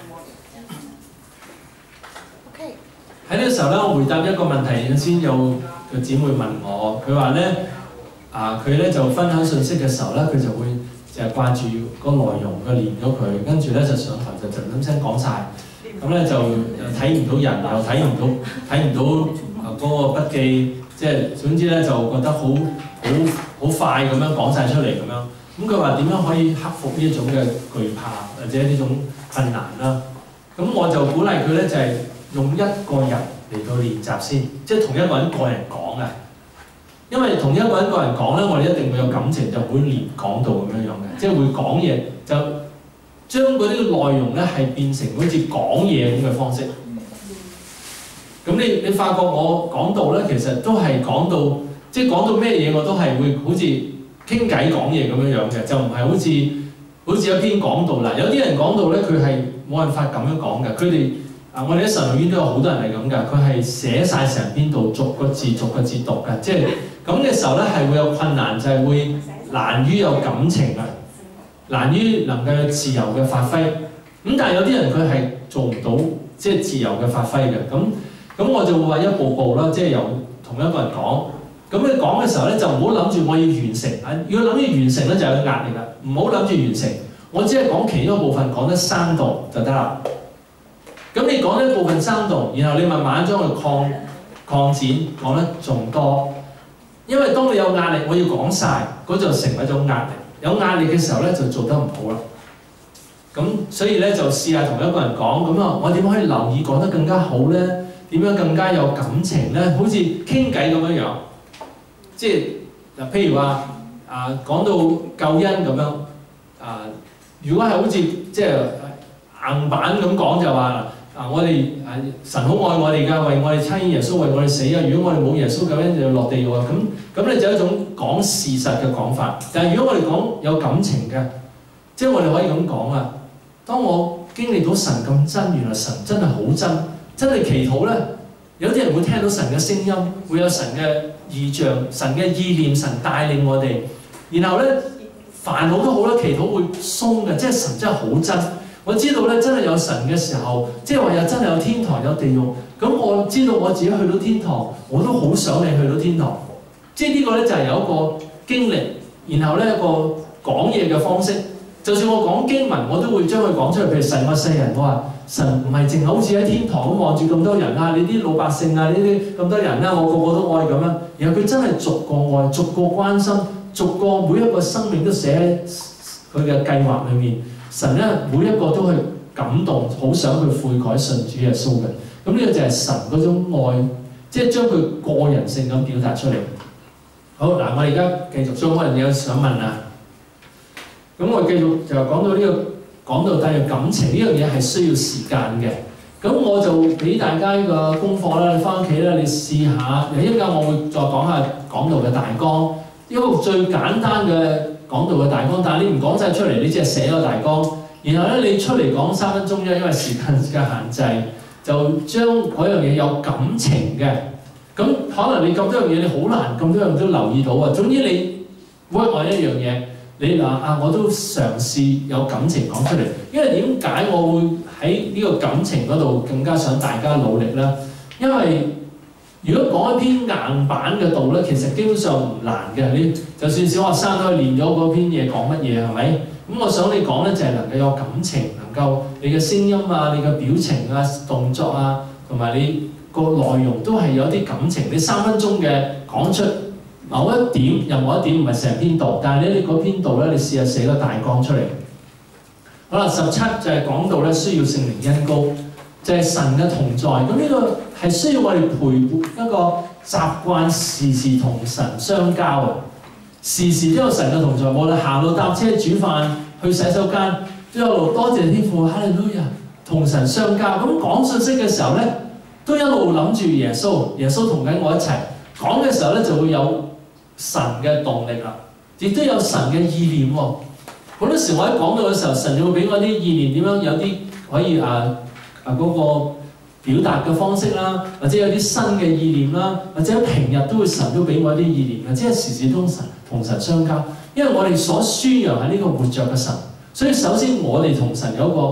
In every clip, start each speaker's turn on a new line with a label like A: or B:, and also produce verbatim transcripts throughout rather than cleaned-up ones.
A: 喺呢個時候咧，我回答一個問題。先有個姊妹問我，佢話咧啊，佢咧就分享信息嘅時候咧，佢就會就係掛住個內容，佢練咗佢，跟住咧就上台就就咁聲講晒。咁咧就又睇唔到人，又睇唔到睇唔到啊嗰個筆記，即係總之咧就覺得好好好快咁樣講晒出嚟咁樣。咁佢話點樣可以克服呢一種嘅懼怕或者呢種困難啦？咁我就鼓勵佢咧就係用一個人嚟到練習先，即係同一個人個人講嘅。因為同一個人個人講咧，我哋一定會有感情，就會連講道咁樣樣嘅，即係會講嘢就將嗰啲內容咧係變成好似講嘢咁嘅方式。咁你你發覺我講道咧，其實都係講到即係講到咩嘢，我都係會好似傾偈講嘢咁樣樣嘅，就唔係好似好似一篇講道啦。有啲人講道咧，佢係冇辦法咁樣講嘅。佢哋啊，我哋喺神學院都有好多人係咁㗎，佢係寫晒成篇道，逐個字逐個字讀㗎。即係咁嘅時候咧，係會有困難，就係會難於有感情啊，難於能夠有自由嘅發揮。咁但係有啲人佢係做唔到即係自由嘅發揮嘅。咁咁我就會話一步步啦，即係由同一個人講。咁你講嘅時候咧，就唔好諗住我要完成啊！如果諗住完成咧，就有壓力啦。唔好諗住完成，我只係講其中一部分，講得生動就得啦。咁你講一部分生動，然後你慢慢將佢擴擴展，講得仲多。因為當你有壓力，我要講晒，嗰就成為一種壓力。有壓力嘅時候咧，就做得唔好啦。咁所以咧就試下同一個人講，咁啊，我點可以留意講得更加好咧？點樣更加有感情咧？好似傾偈咁樣樣。即係嗱，譬如話啊，講到救恩咁樣啊，如果係好似即係硬板咁講就話啊，我哋啊神好愛我哋㗎，為我哋差遣耶穌為我哋死啊！如果我哋冇耶穌救恩就要落地獄啊！咁咁咧就一種講事實嘅講法。但係如果我哋講有感情嘅，即係我哋可以咁講啊。當我經歷到神咁真，原來神真係好真，真係祈禱咧，有啲人會聽到神嘅聲音，會有神嘅異象、神嘅意念、神帶領我哋。然後咧煩惱都好啦，祈禱會鬆嘅，即係神真係好真。我知道咧真係有神嘅時候，即係話又真係有天堂有地獄。咁我知道我自己去到天堂，我都好想你去到天堂。即係呢個咧就係有一個經歷，然後咧一個講嘢嘅方式。就算我講經文，我都會將佢講出嚟。譬如神愛世人，我話神唔係淨係好似喺天堂咁望住咁多人啊，你啲老百姓啊，呢啲咁多人啊，我個個都愛咁樣。然後佢真係逐個愛，逐個關心，逐個每一個生命都寫喺佢嘅計劃裏面。神咧每一個都係感動，好想去悔改信主耶穌嘅。咁呢個就係神嗰種愛，即係將佢個人性咁表達出嚟。好嗱，我而家繼續，仲有冇人有想問啊？咁我繼續就講到呢、這個講到帶入感情呢樣嘢係需要時間嘅。咁我就俾大家呢個功課啦，你翻屋企咧，你試下。一陣間我會再講下講道嘅大綱，一個最簡單嘅講道嘅大綱。但係你唔講晒出嚟，你只係寫個大綱。然後咧，你出嚟講三分鐘啫，因為時間嘅限制，就將嗰樣嘢有感情嘅。咁可能你咁多樣嘢，你好難咁多樣都留意到啊。總之你 work on 一樣嘢。你話啊，我都嘗試有感情講出嚟，因為點解我會喺呢個感情嗰度更加想大家努力咧？因為如果講一篇硬板嘅道咧，其實基本上唔難嘅。你就算小學生都可以練咗嗰篇嘢講乜嘢，係咪？咁我想你講咧，就係能夠有感情，能夠你嘅聲音啊、你嘅表情啊、動作啊，同埋你個內容都係有啲感情。你三分鐘嘅講出某一點，任何一點唔係成篇道，但係咧你嗰篇道咧，你試下寫個大綱出嚟。好啦，十七就係講到咧需要聖靈恩膏，就係、是、神嘅同在。咁呢個係需要我哋陪伴一個習慣，時時同神相交啊！時時都有神嘅同在，無論行路、搭車、煮飯、去洗手間，都有路多謝天父，哈利路亞，同神相交。咁講信息嘅時候咧，都一路諗住耶穌，耶穌同緊我一齊講嘅時候咧，就會有神嘅動力啦，亦都有神嘅意念喎。好多時我喺講到嘅時候，神就會俾我啲意念，點樣有啲可以啊啊嗰個表達嘅方式啦，或者有啲新嘅意念啦，或者平日都會神都俾我啲意念嘅，即係時時都神同神相交。因為我哋所宣揚係呢個活着嘅神，所以首先我哋同神有一個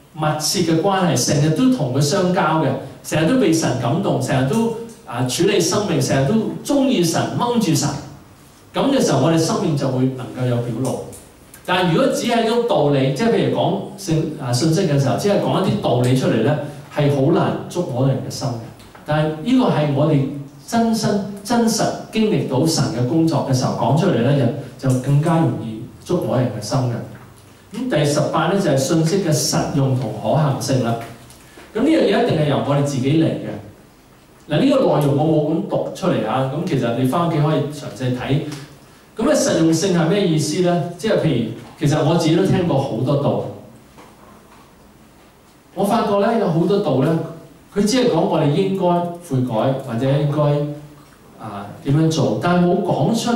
A: 密切嘅關係，成日都同佢相交嘅，成日都被神感動，成日都啊處理生命，成日都中意神，掹住神。咁嘅時候，我哋生命就會能夠有表露。但係如果只係一種道理，即係譬如講信啊信息嘅時候，只係講一啲道理出嚟咧，係好難觸摸人嘅心嘅。但係呢個係我哋真身真實經歷到神嘅工作嘅時候講出嚟咧，就更加容易觸摸人嘅心嘅。咁第十八咧就係信息嘅實用同可行性啦。咁呢樣嘢一定係由我哋自己嚟嘅。嗱，呢個內容我冇咁讀出嚟啊。咁其實你翻屋企可以詳細睇。咁嘅實用性係咩意思咧？即係譬如，其實我自己都聽過好多道。我發覺咧有好多道咧，佢只係講我哋應該悔改或者應該啊點樣做，但係冇講出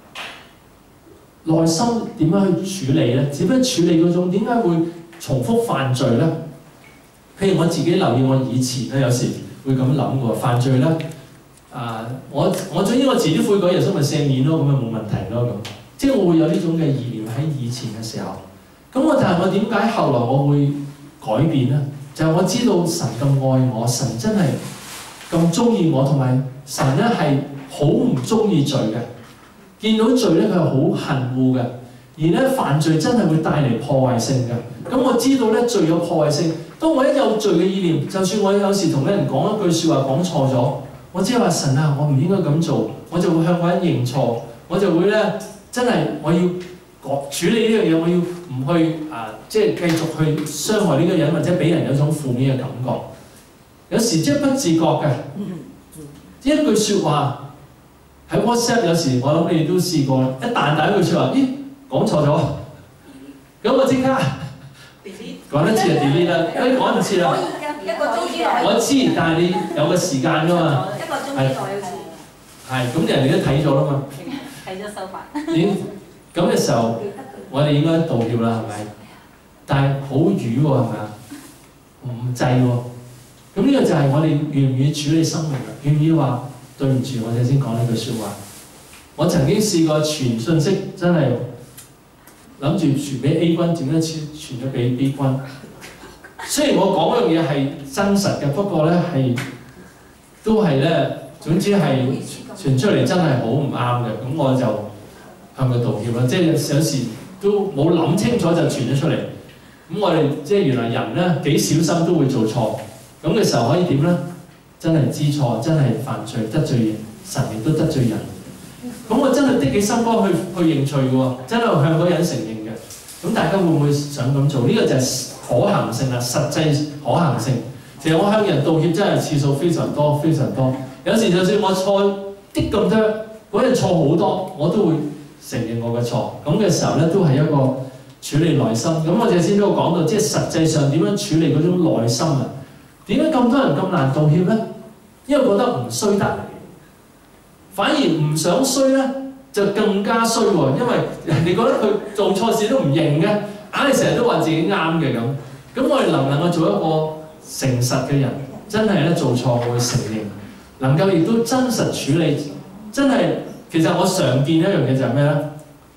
A: 內心點樣去處理咧？點樣處理嗰種點解會重複犯罪咧？譬如我自己留意我以前咧，有時會咁諗喎，犯罪咧。啊！我我總之我自己悔改，耶穌咪赦免咯，咁咪冇問題咯咁。即係我會有呢種嘅意念喺以前嘅時候。咁我但係我點解後來我會改變咧？就係、是、我知道神咁愛我，神真係咁中意我，同埋神咧係好唔中意罪嘅。見到罪咧，佢係好恨惡嘅。而咧犯罪真係會帶嚟破壞性嘅。咁我知道咧罪有破壞性。當我一有罪嘅意念，就算我有時同啲人講一句説話講錯咗。我只係話神啊，我唔應該咁做，我就會向嗰人認錯，我就會咧真係我要處理呢樣嘢，我要唔去啊，即係繼續去傷害呢個人，或者俾人有種負面嘅感覺。有時即係不自覺嘅，一句説話喺 WhatsApp 有時我諗你哋都試過，一彈彈一句説話，咦講錯咗，咁我即刻講一次就 delete 啦，誒講唔切啦。
B: 一個鐘之內，
A: 我知，但係你有個時間㗎嘛。
B: 一個鐘之內好似。
A: 係，咁人哋都睇咗啦嘛。
B: 睇咗手法。
A: 已經咁嘅時候，我哋應該道歉啦，係咪？但係好瘀喎，係咪啊？唔制喎。咁呢個就係我哋願唔願意處理生命啊？願唔願意話對唔住，我哋先講呢句説話。我曾經試過傳信息，真係諗住傳俾 A 君，點樣傳傳咗俾 B 君？雖然我講嗰樣嘢係真實嘅，不過咧係都係咧，總之係傳出嚟真係好唔啱嘅，咁我就向佢道歉啦。即係有時都冇諗清楚就傳咗出嚟。咁我哋即係原來人咧幾小心都會做錯，咁嘅時候可以點咧？真係知錯，真係犯罪得罪神，亦都得罪人。咁我真係的起心肝去去認罪嘅喎，真係向嗰人承認嘅。咁大家會唔會想咁做？呢、這個就係可行性啦，實際可行性。其實我向人道歉真係次數非常多，非常多。有時就算我錯啲咁多，嗰日錯好多，我都會承認我嘅錯。咁嘅時候咧，都係一個處理內心。咁我哋先都講到，即係實際上點樣處理嗰種內心啊？點解咁多人咁難道歉咧？因為覺得唔衰得，反而唔想衰咧，就更加衰喎。因為人哋覺得佢做錯事都唔認嘅，硬係成日都話自己啱嘅咁。咁我哋能唔能夠做一個誠實嘅人？真係咧做錯我會承認，能夠亦都真實處理。真係其實我常見一樣嘢就係咩咧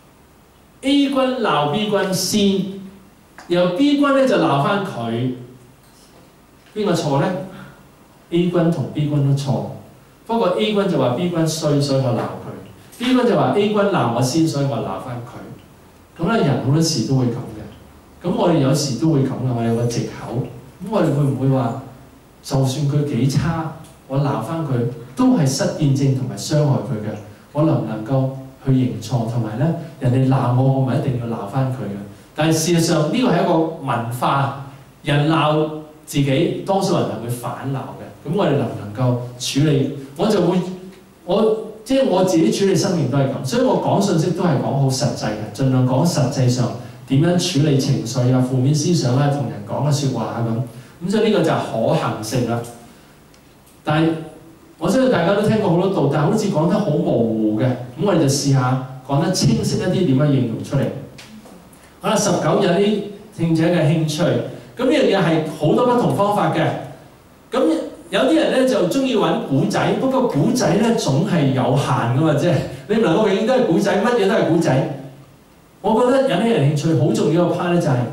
A: ？A 君鬧 B 君先，然後 B 君咧就鬧翻佢。邊個錯咧 ？A 君同 B 君都錯。不過 A 君就話 B 君衰，所以我鬧佢。B 君就話 A 君鬧我先，所以我鬧翻佢。咁咧人好多時都會咁嘅。咁我哋有時都會咁嘅，我有個藉口。咁我哋會唔會話，就算佢幾差，我鬧翻佢都係失見證同埋傷害佢嘅？我能唔能夠去認錯？同埋咧，人哋鬧我，我咪一定要鬧翻佢嘅？但係事實上呢個係一個文化，人鬧自己，多數人係會反鬧嘅。咁我哋能唔能夠處理？我就會，我即係我自己處理生命都係咁，所以我講信息都係講好實際嘅，盡量講實際上點樣處理情緒啊、負面思想啊、同人講嘅説話啊咁。咁所以呢個就係可行性啦。但係我相信大家都聽過好多道，但係好似講得好模糊嘅。咁我哋就試下講得清晰一啲，點樣應用出嚟。好啦，十九有啲聽者嘅興趣。咁呢樣嘢係好多不同方法嘅。咁有啲人咧就中意揾古仔，不過古仔咧總係有限噶嘛，即係你唔能夠永遠都係古仔，乜嘢都係古仔。我覺得引起人興趣好重要嘅 part 咧就係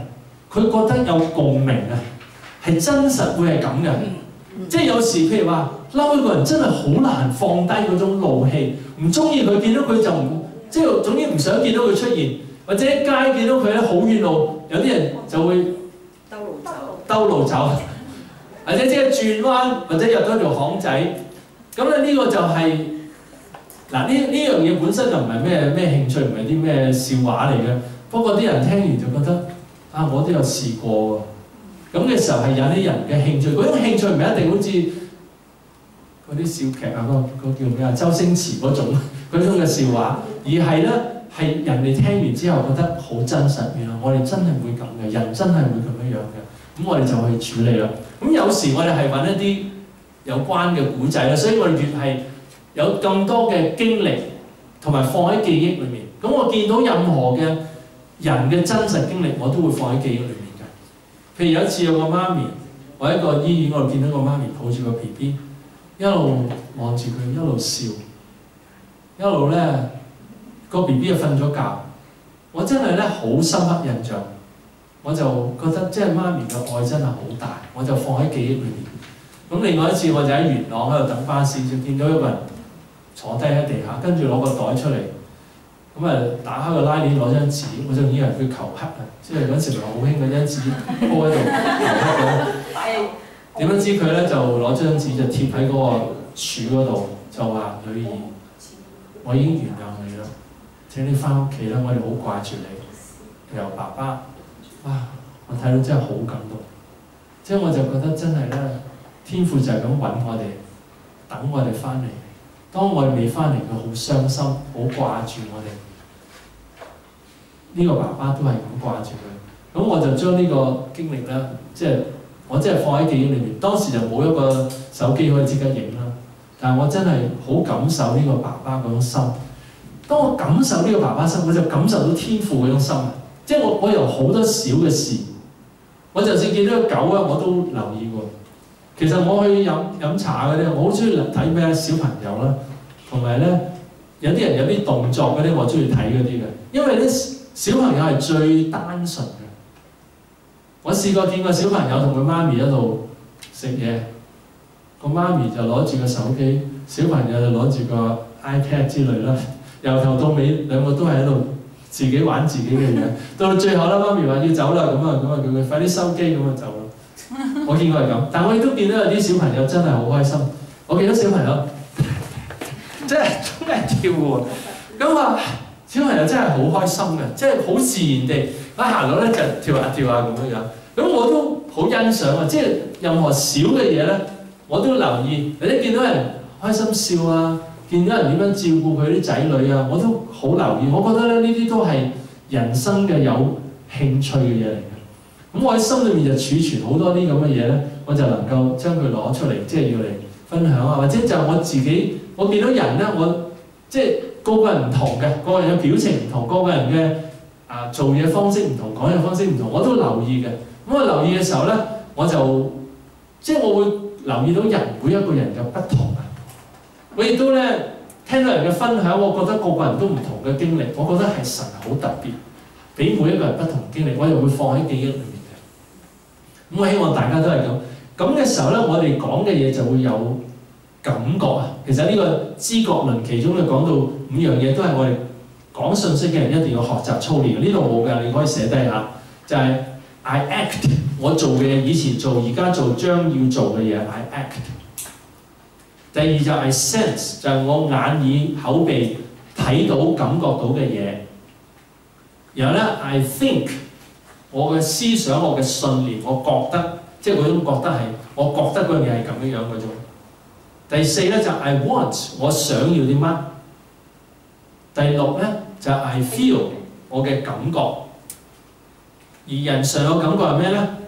A: 佢覺得有共鳴啊，係真實會係咁嘅。即係有時譬如話嬲一個人真係好難放低嗰種怒氣，唔中意佢見到佢就唔即係總之唔想見到佢出現，或者喺街見到佢咧好遠路，有啲人就會
B: 兜路走，
A: 兜路走，或者即係轉彎，或者入咗條巷仔。咁咧呢個就係嗱呢呢樣嘢本身就唔係咩咩興趣，唔係啲咩笑話嚟嘅。不過啲人聽完就覺得啊，我都有試過喎。咁嘅時候係引起人嘅興趣，嗰種興趣唔係一定好似嗰啲笑劇啊，嗰、嗰個叫咩啊，周星馳嗰種嗰種嘅笑話，而係咧係人哋聽完之後覺得好真實，原來我哋真係會咁嘅，人真係會咁樣樣嘅，咁我哋就去處理啦。咁有時我哋係揾一啲有關嘅古仔啦，所以我哋越係有更多嘅經歷同埋放喺記憶裏面。咁我見到任何嘅人嘅真實經歷，我都會放喺記憶裏面。譬如有一次有個媽咪，我喺個醫院嗰度見到個媽咪抱住個 B B， 一路望住佢，一路笑，一路咧個 B B 就瞓咗覺。我真係咧好深刻印象，我就覺得即係媽咪嘅愛真係好大，我就放喺記憶裏面。咁另外一次我就喺元朗喺度等巴士，就見到一個人坐低喺地下，跟住攞個袋出嚟。咁啊，打開個拉鏈攞張紙，我就以為佢求乞啊！即係嗰陣時咪好興嗰張紙鋪喺度求乞嘅。點樣知佢咧就攞張紙就貼喺嗰個柱嗰度，就話：女兒，我已經原諒你啦，請你翻屋企啦，我哋好掛住你。由爸爸，哇！我睇到真係好感動。即係我就覺得真係咧，天父就係咁揾我哋，等我哋翻嚟。當我哋未翻嚟，佢好傷心，好掛住我哋。呢個爸爸都係咁掛住佢，咁我就將呢個經歷咧，即係我真係放喺記憶裏面。當時就冇一個手機可以即刻影啦，但係我真係好感受呢個爸爸嗰種心。當我感受呢個爸爸心，我就感受到天父嗰種心。即係我我有好多小嘅事，我就算見到個狗啊，我都留意過。其實我去飲飲茶嗰啲，我好中意睇咩小朋友啦，同埋咧有啲人有啲動作嗰啲，我中意睇嗰啲嘅，因為咧。小朋友係最單純嘅。我試過見過小朋友同佢媽咪一路食嘢，個媽咪就攞住個手機，小朋友就攞住個 iPad 之類啦。由頭到尾兩個都係喺度自己玩自己嘅嘢。到最後啦，媽咪話要走啦，咁啊咁啊叫佢快啲收機咁啊走啦。我見過係咁，但我亦都見到有啲小朋友真係好開心。我見到小朋友真係真係跳喎，咁話。小朋友真係好開心嘅，即係好自然地一行到咧就跳下跳下咁樣樣。咁我都好欣賞啊！即係任何小嘅嘢咧，我都留意。或者見到人開心笑啊，見到人點樣照顧佢啲仔女啊，我都好留意。我覺得咧呢啲都係人生嘅有興趣嘅嘢嚟嘅。咁我喺心裏面就儲存好多啲咁嘅嘢咧，我就能夠將佢攞出嚟，即係要嚟分享啊。或者就我自己，我見到人咧，我即係。個個人唔同嘅，個個人嘅表情唔同，個個人嘅啊做嘢方式唔同，講嘢方式唔同，我都留意嘅。咁我留意嘅時候咧，我就即係我會留意到人每一個人嘅不同啊。我亦都咧聽到人嘅分享，我覺得個個人都唔同嘅經歷，我覺得係神好特別，俾每一個人不同經歷，我又會放喺記憶裏面嘅。咁我希望大家都係咁。咁嘅時候咧，我哋講嘅嘢就會有感覺啊。其實呢個知覺論其中就講到五樣嘢，都係我哋講信息嘅人一定要學習操練嘅。呢度冇㗎，你可以寫低下。就係、是、I act， 我做嘅嘢，以前做，而家做，將要做嘅嘢 I act。第二就係 sense， 就係我眼耳口鼻睇到感覺到嘅嘢。然後咧 I think， 我嘅思想、我嘅信念，我覺得，即係嗰種覺得係，我覺得嗰樣嘢係咁樣樣嗰種。第四咧就係 I want， 我想要啲乜。第六咧就係 I feel， 我嘅感覺。而人常有感覺係咩咧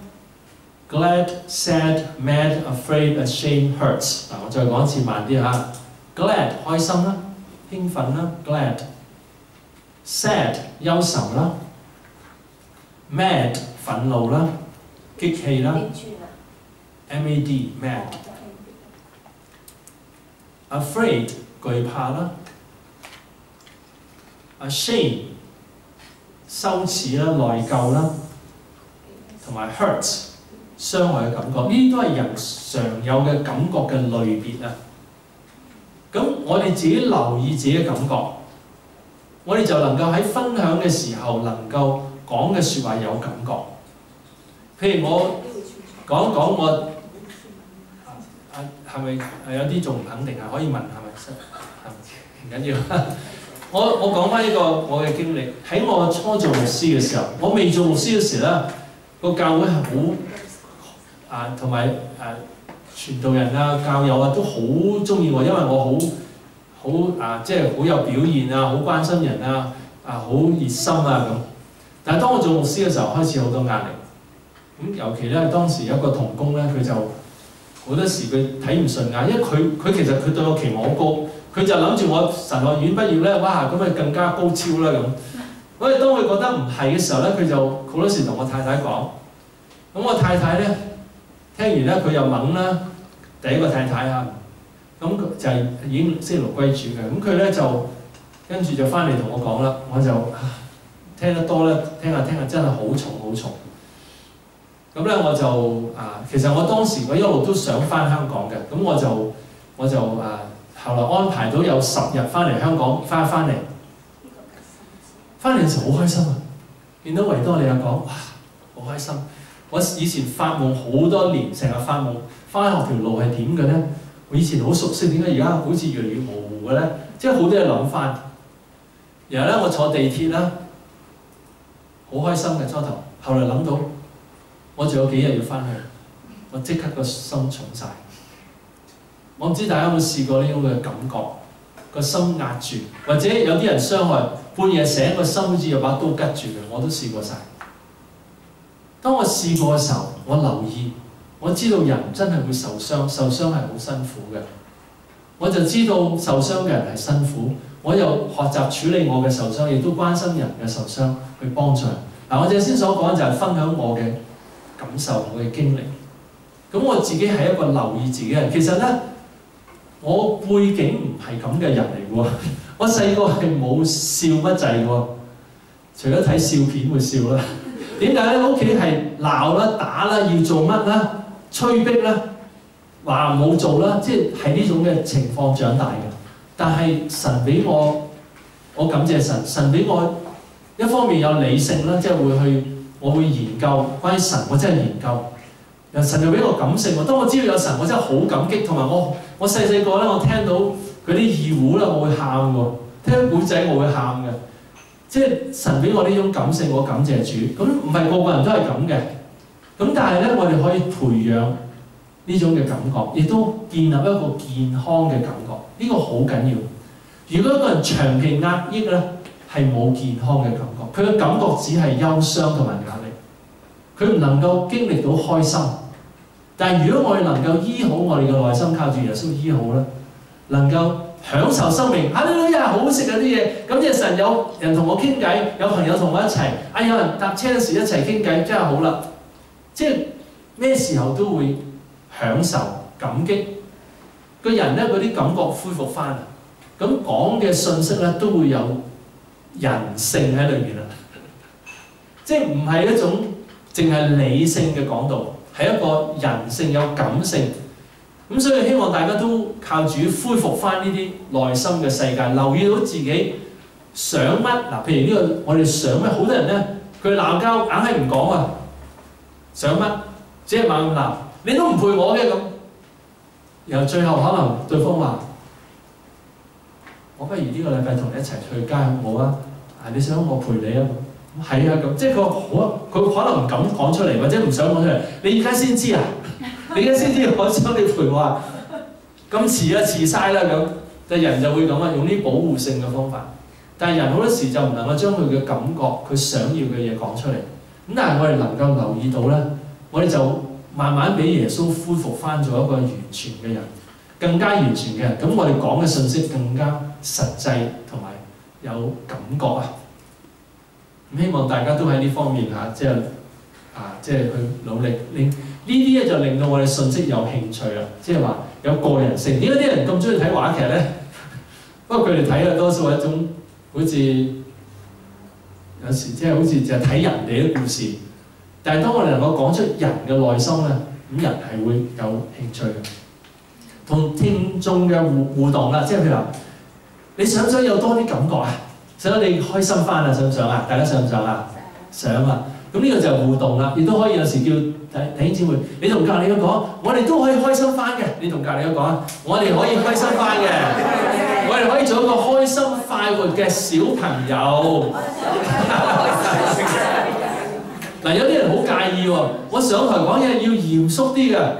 A: ？Glad, sad, mad, afraid, ashamed, hurts。嗱，我再講一次慢啲嚇。Glad 開心啦，興奮啦 ，glad。sad 憂愁啦 ，mad 憤怒啦，激氣啦 ，mad mad。Afraid 懼怕啦 ，ashamed 羞恥啦、內疚啦同埋 hurt 傷害嘅感覺，呢啲都係人常有嘅感覺嘅類別啊。咁我哋自己留意自己嘅感覺，我哋就能夠喺分享嘅時候能夠講嘅説話有感覺。譬如我講一講我啊係咪係有啲仲唔肯定啊？可以問係咪？唔緊要。我我講翻呢個我嘅經歷，喺我初做牧師嘅時候，我未做牧師嘅時咧，個教會係好啊，同埋誒傳道人啊、教友啊都好中意我，因為我好好啊，即係好有表現啊，好關心人啊，啊好熱心啊咁。但係當我做牧師嘅時候，開始好多壓力。咁尤其咧，當時有一個同工咧，佢就好多時佢睇唔順眼，因為佢佢其實佢對我期望好高。佢就諗住我神學院畢業咧，哇咁咪更加高超啦咁。所以當佢覺得唔係嘅時候咧，佢就好多時同我太太講。咁我太太咧聽完咧，佢又懵啦。第一個太太啊，咁佢就係已經星期六歸主嘅。咁佢咧就跟住就翻嚟同我講啦，我就聽得多咧，聽下聽下真係好重好重。咁咧我就啊，其實我當時我一路都想翻香港嘅，咁我就我就啊。後來安排到有十日翻嚟香港，翻翻嚟，翻嚟嘅時候好開心啊！見到維多利亞港，哇，好開心！我以前發夢好多年，成日發夢，翻學條路係點嘅咧？我以前好熟悉，點解而家好似越嚟越模糊嘅咧？即係好多嘢諗翻。然後咧，我坐地鐵啦，好開心嘅初頭。後來諗到，我仲有幾日要翻去，我即刻個心重晒。我唔知大家有冇試過呢種嘅感覺，個心壓住，或者有啲人傷害，半夜醒個心好似有把刀拮住嘅，我都試過晒。當我試過嘅時候，我留意，我知道人真係會受傷，受傷係好辛苦嘅。我就知道受傷嘅人係辛苦，我又學習處理我嘅受傷，亦都關心人嘅受傷，去幫助人。嗱，我哋先所講就係分享我嘅感受，我嘅經歷。咁我自己係一個留意自己嘅人，其實咧。我背景唔係咁嘅人嚟喎，我細個係冇笑乜滯喎，除咗睇笑片會笑啦。點解咧？屋企係鬧啦、打啦、要做乜啦、催逼啦、話冇做啦，即係係呢種嘅情況長大嘅。但係神俾我，我感謝神，神俾我一方面有理性啦，即係會去，我會研究關於神，我真係研究。神又俾我感性喎，當我知道有神，我真係好感激，同埋我我細細個咧，我聽到嗰啲二胡啦，我會喊喎；聽古仔我會喊嘅，即係神俾我呢種感性，我感謝主。咁唔係個個人都係咁嘅，咁但係咧，我哋可以培養呢種嘅感覺，亦都建立一個健康嘅感覺，呢、這個好緊要。如果一個人長期壓抑咧，係冇健康嘅感覺，佢嘅感覺只係憂傷同埋壓力。佢唔能夠經歷到開心，但係如果我哋能夠醫好我哋嘅內心，靠住耶穌醫好咧，能夠享受生命。啊，呢啲嘢好好食啊啲嘢，咁即係神有人同我傾偈，有朋友同我一齊，啊有人搭車嗰時一齊傾偈，真係好啦。即係咩時候都會享受感激，個人咧嗰啲感覺恢復翻啊。咁講嘅信息咧都會有人性喺裏面啦，即係唔係一種。淨係理性嘅講道，係一個人性有感性，咁所以希望大家都靠主恢復翻呢啲內心嘅世界，留意到自己想乜嗱。譬如呢個我哋想乜，好多人咧佢鬧交硬係唔講啊，想乜只係猛咁鬧，你都唔陪我嘅咁，然後最後可能對方話：我不如呢個禮拜同你一齊去街好唔好啊？啊，你想我陪你啊？係啊，咁即係佢好，佢可能唔敢講出嚟，或者唔想講出嚟。你而家先知啊？你而家先知我想你陪我啊？咁遲啊，遲晒啦咁。但人就會咁啊，用啲保護性嘅方法。但係人好多時就唔能夠將佢嘅感覺、佢想要嘅嘢講出嚟。咁但係我哋能夠留意到咧，我哋就慢慢俾耶穌恢復翻做一個完全嘅人，更加完全嘅人。咁我哋講嘅信息更加實際同埋有感覺啊！咁希望大家都喺呢方面嚇，即係啊，即係去努力。令呢啲咧就令到我哋信息有興趣啦，即係話有個人性。點解啲人咁中意睇話劇咧？不過佢哋睇嘅多數係一種好似有時即係好似就係睇人哋嘅故事， 但係當我哋能夠講出人嘅內心咧，咁人係會有興趣嘅。同聽眾嘅互互動啦，即係譬如話，你想唔想有多啲感覺啊？想你開心翻啊？想唔想啊？大家想唔想啊？想啊！咁呢個就係互動啦，亦都可以有時叫弟兄姊妹，你同隔離嘅講，我哋都可以開心翻嘅。你同隔離嘅講，我哋可以開心翻嘅，我哋可以做一個開心快活嘅小朋友。嗱，有啲人好介意喎，我上台講嘢要嚴肅啲嘅。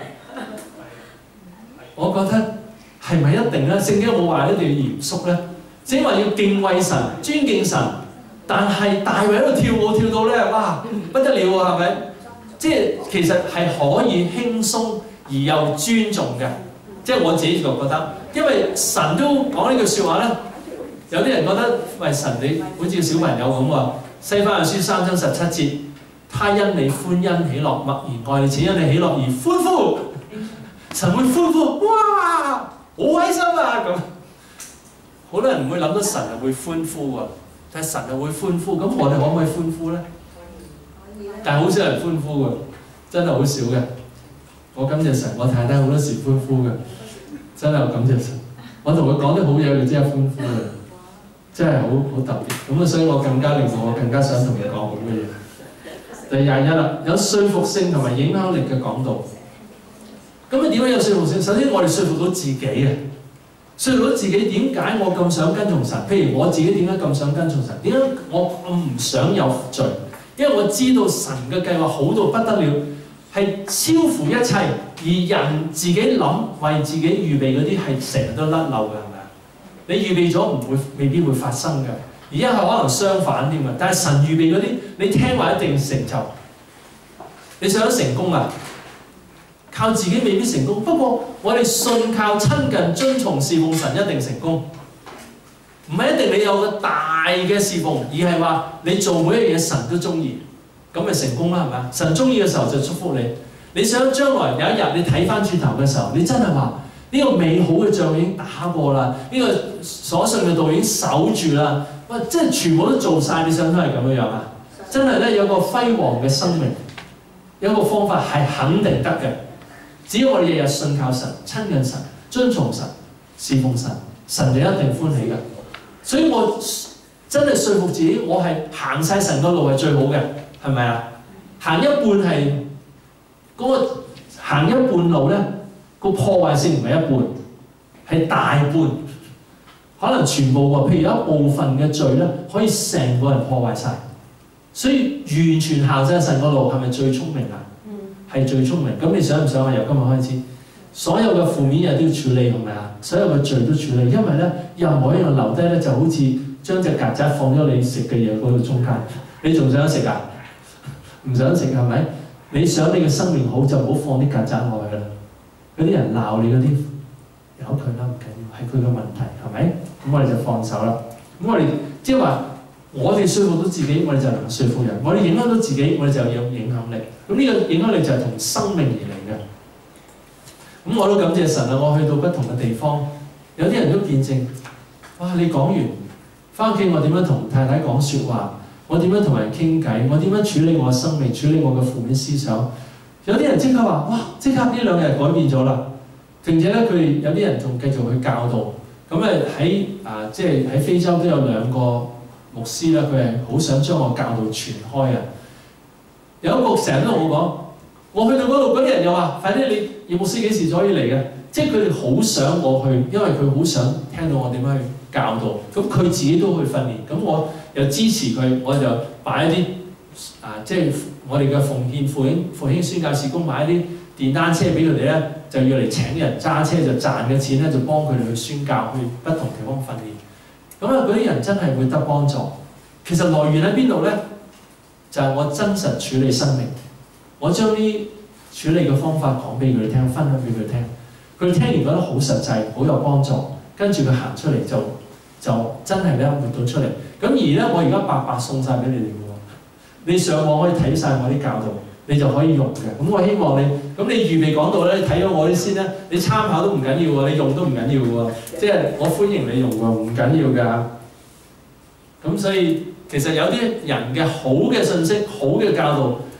A: 我覺得係咪一定咧？聖經冇話一定要嚴肅咧，只話要敬畏神、尊敬神。但係大衛喺度跳舞跳到咧，哇不得了喎，係咪？即係其實係可以輕鬆而又尊重嘅。即係我自己就覺得，因為神都講呢句説話咧，有啲人覺得喂，神你好似小朋友咁喎。西番書三章十七節，他因你歡欣喜樂，默然愛你，且因你喜樂而歡呼。神會歡呼，哇，好開心啊！咁好多人唔會諗到神係會歡呼喎。但係神係會歡呼，咁我哋可唔可以歡呼咧？但係好少人歡呼嘅，真係好少嘅。我感謝神，我太太好多時歡呼嘅，真係我感謝神。我同佢講啲好嘢，佢即刻歡呼嘅，真係好好特別。咁啊，所以我更加令我更加想同佢講好嘅嘢。第廿一啦，有說服性同埋影響力嘅講道。咁啊，點解有說服性？首先我哋說服到自己啊。說服到自己點解我咁想跟從神？譬如我自己點解咁想跟從神？點解我咁唔想有罪？因為我知道神嘅計劃好到不得了，係超乎一切，而人自己諗為自己預備嗰啲係成日都甩漏嘅，係咪啊？你預備咗唔會未必會發生嘅，而家係可能相反添啊！但係神預備嗰啲，你聽話一定成就。你想成功啊？靠自己未必成功，不過我哋信靠親近遵從侍奉神一定成功，唔係一定你有個大嘅侍奉，而係話你做每一樣嘢神都中意，咁咪成功啦，係咪啊？神中意嘅時候就祝福你。你想將來有一日你睇翻轉頭嘅時候，你真係話呢個美好嘅仗已經打過啦，呢、這個所信嘅道已經守住啦，哇！即係全部都做晒，你想都係咁樣樣啊？真係咧有個輝煌嘅生命，有一個方法係肯定得嘅。只要我哋日日信靠神、親近神、遵從神、侍奉神，神就一定歡喜嘅。所以我真係說服自己，我係行晒神嘅路係最好嘅，係咪啊？行一半係嗰、那個行一半路咧，個破壞性唔係一半，係大半，可能全部喎。譬如有一部分嘅罪咧，可以成個人破壞晒。所以完全行晒神嘅路係咪最聰明啊？係最聰明，咁你想唔想啊？由今日開始，所有嘅負面嘢都要處理，係咪啊？所有嘅罪都處理，因為咧任何一樣留低咧，就好似將隻曱甴放咗你食嘅嘢嗰度中間，你仲想食啊？唔想食係咪？你想你嘅生命好，就唔好放啲曱甴落去啦。嗰啲人鬧你嗰啲，由佢啦，唔緊要，係佢嘅問題，係咪？咁我哋就放手啦。咁我哋即係話。我哋說服到自己，我哋就能說服人；我哋影響到自己，我哋就有影響力。咁呢個影響力就係同生命而嚟嘅。咁我都感謝神啊！我去到不同嘅地方，有啲人都見證，哇！你講完翻屋企，我點樣同太太講説話？我點樣同人傾偈？我點樣處理我嘅生命？處理我嘅負面思想？有啲人即刻話：哇！即刻呢兩日改變咗啦！並且咧，佢哋有啲人仲繼續去教導。咁誒喺啊，即係喺非洲都有兩個牧師咧，佢係好想將我教導傳開啊！有一個成日都同我講，我去到嗰度嗰啲人又話：快啲你葉牧師幾時可以嚟嘅？即係佢哋好想我去，因為佢好想聽到我點樣去教導。咁佢自己都去訓練，咁我又支持佢，我就擺一啲啊，即係我哋嘅奉獻復興復興宣教事工買一啲電單車俾佢哋咧，就要嚟請人揸車，就賺嘅錢咧就幫佢哋去宣教，去不同地方訓練。咁啊，嗰啲人真係會得幫助。其實來源喺邊度咧？就係、是、我真實處理生命，我將啲處理嘅方法講俾佢哋聽，分享俾佢哋聽。佢哋聽完覺得好實際，好有幫助，跟住佢行出嚟就就真係咧活到出嚟。咁而咧，我而家白白送晒俾你哋嘅喎。你上網可以睇晒我啲教導，你就可以用嘅。咁我希望你，咁你預備講道咧，睇咗我啲先咧，你參考都唔緊要喎，你用都唔緊要喎。即係我歡迎你用喎，唔緊要㗎。咁所以其實有啲人嘅好嘅信息、好嘅教導，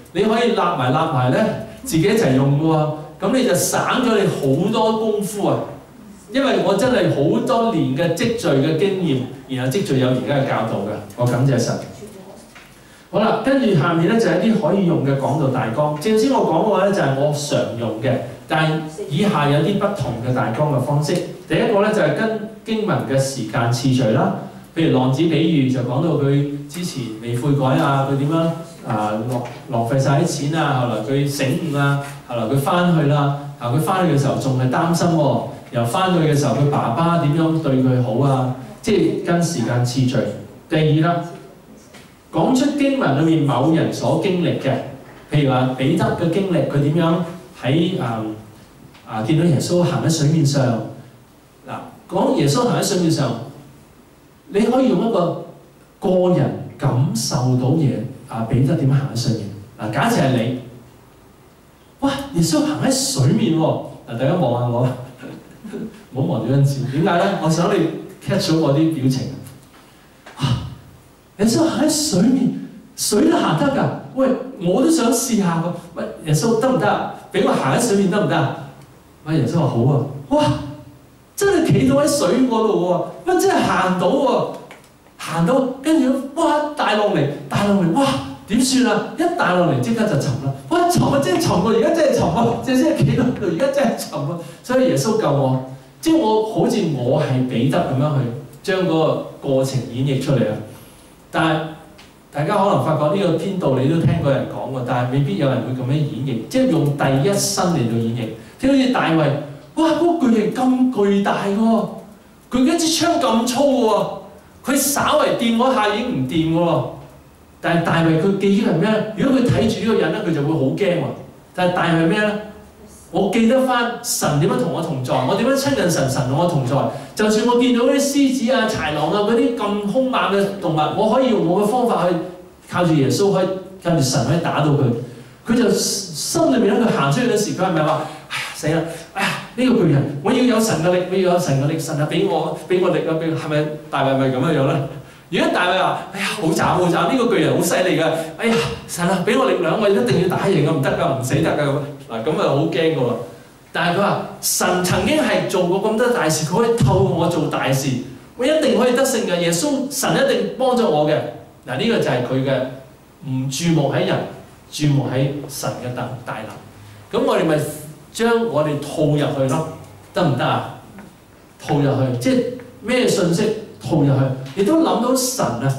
A: 你可以立埋立埋咧，自己一齊用嘅喎。咁你就省咗你好多功夫啊！因為我真係好多年嘅積聚嘅經驗，然後積聚有而家嘅教導嘅，我感謝神。好啦，跟住下面咧就係一啲可以用嘅講道大綱。正先我講嘅話咧就係我常用嘅，但係以下有啲不同嘅大綱嘅方式。第一個咧就係跟經文嘅時間次序啦。譬如浪子比喻就講到佢之前未悔改啊，佢點樣啊浪浪費晒啲錢啊，後來佢醒悟啊，後來佢翻去啦，啊佢翻去嘅時候仲係擔心喎，又翻去嘅時候佢爸爸點樣對佢好啊，即係跟時間次序。第二啦，講出經文裏面某人所經歷嘅，譬如話彼得嘅經歷，佢點樣喺啊啊見到耶穌行喺水面上嗱，講耶穌行喺水面上。你可以用一個個人感受到嘢啊，彼得點行喺水面嗱？假設係你，哇！耶穌行喺水面喎，嗱，大家望下我，唔好望住張紙。點解咧？我想你 catch 到我啲表情。哇！耶穌行喺水面，水都行得㗎。喂，我都想試下喎。喂，耶穌得唔得啊？俾我行喺水面得唔得啊？喂，耶穌話好啊。哇！真係企到喺水嗰度喎，乜真係行到喎，行到跟住哇大浪嚟，大浪嚟，哇點算啊？一大浪嚟即刻就沉啦，哇沉啊！真係沉喎，而家真係沉喎，即係企到度，而家真係沉喎。所以耶穌救我，即係我好似我係彼得咁樣去將嗰個過程演繹出嚟啊！但係大家可能發覺呢個篇道你都聽過人講過，但係未必有人會咁樣演繹，即係用第一身嚟到演繹，即係好似大衛。哇！嗰巨人咁巨大嘅喎，佢一支槍咁粗嘅喎，佢稍為掂嗰下已經唔掂嘅喎。但係大衛佢記憶係咩咧？如果佢睇住呢個人咧，佢就會好驚喎。但係大衛係咩咧？我記得翻神點樣同我同在，我點樣親近神，神同我同在。就算我見到啲獅子啊、豺狼啊嗰啲咁兇猛嘅動物，我可以用我嘅方法去靠住耶穌，可以靠住神可以打到佢。佢就心裏面咧，佢行出去嘅時，佢係咪話：哎呀死啦！哎呀呢、這個巨人，我要有神嘅力，我要有神嘅力，神啊俾我俾我力啊！俾係咪大衛咪咁樣樣咧？如果大衛話：哎呀好慘好慘，呢、這個巨人好犀利㗎！哎呀神啊俾我力量，我一定要打贏㗎，唔得㗎，唔死得㗎咁。嗱咁啊好驚㗎喎！但係佢話神曾經係做過咁多大事，佢可以透過我做大事，我一定可以得勝嘅。耶穌神一定幫咗我嘅。嗱、這、呢個就係佢嘅唔注目喺人，注目喺神嘅大大能。咁我哋咪將我哋套入去咯，得唔得啊？套入去，即係咩信息套入去，亦都諗到神啊。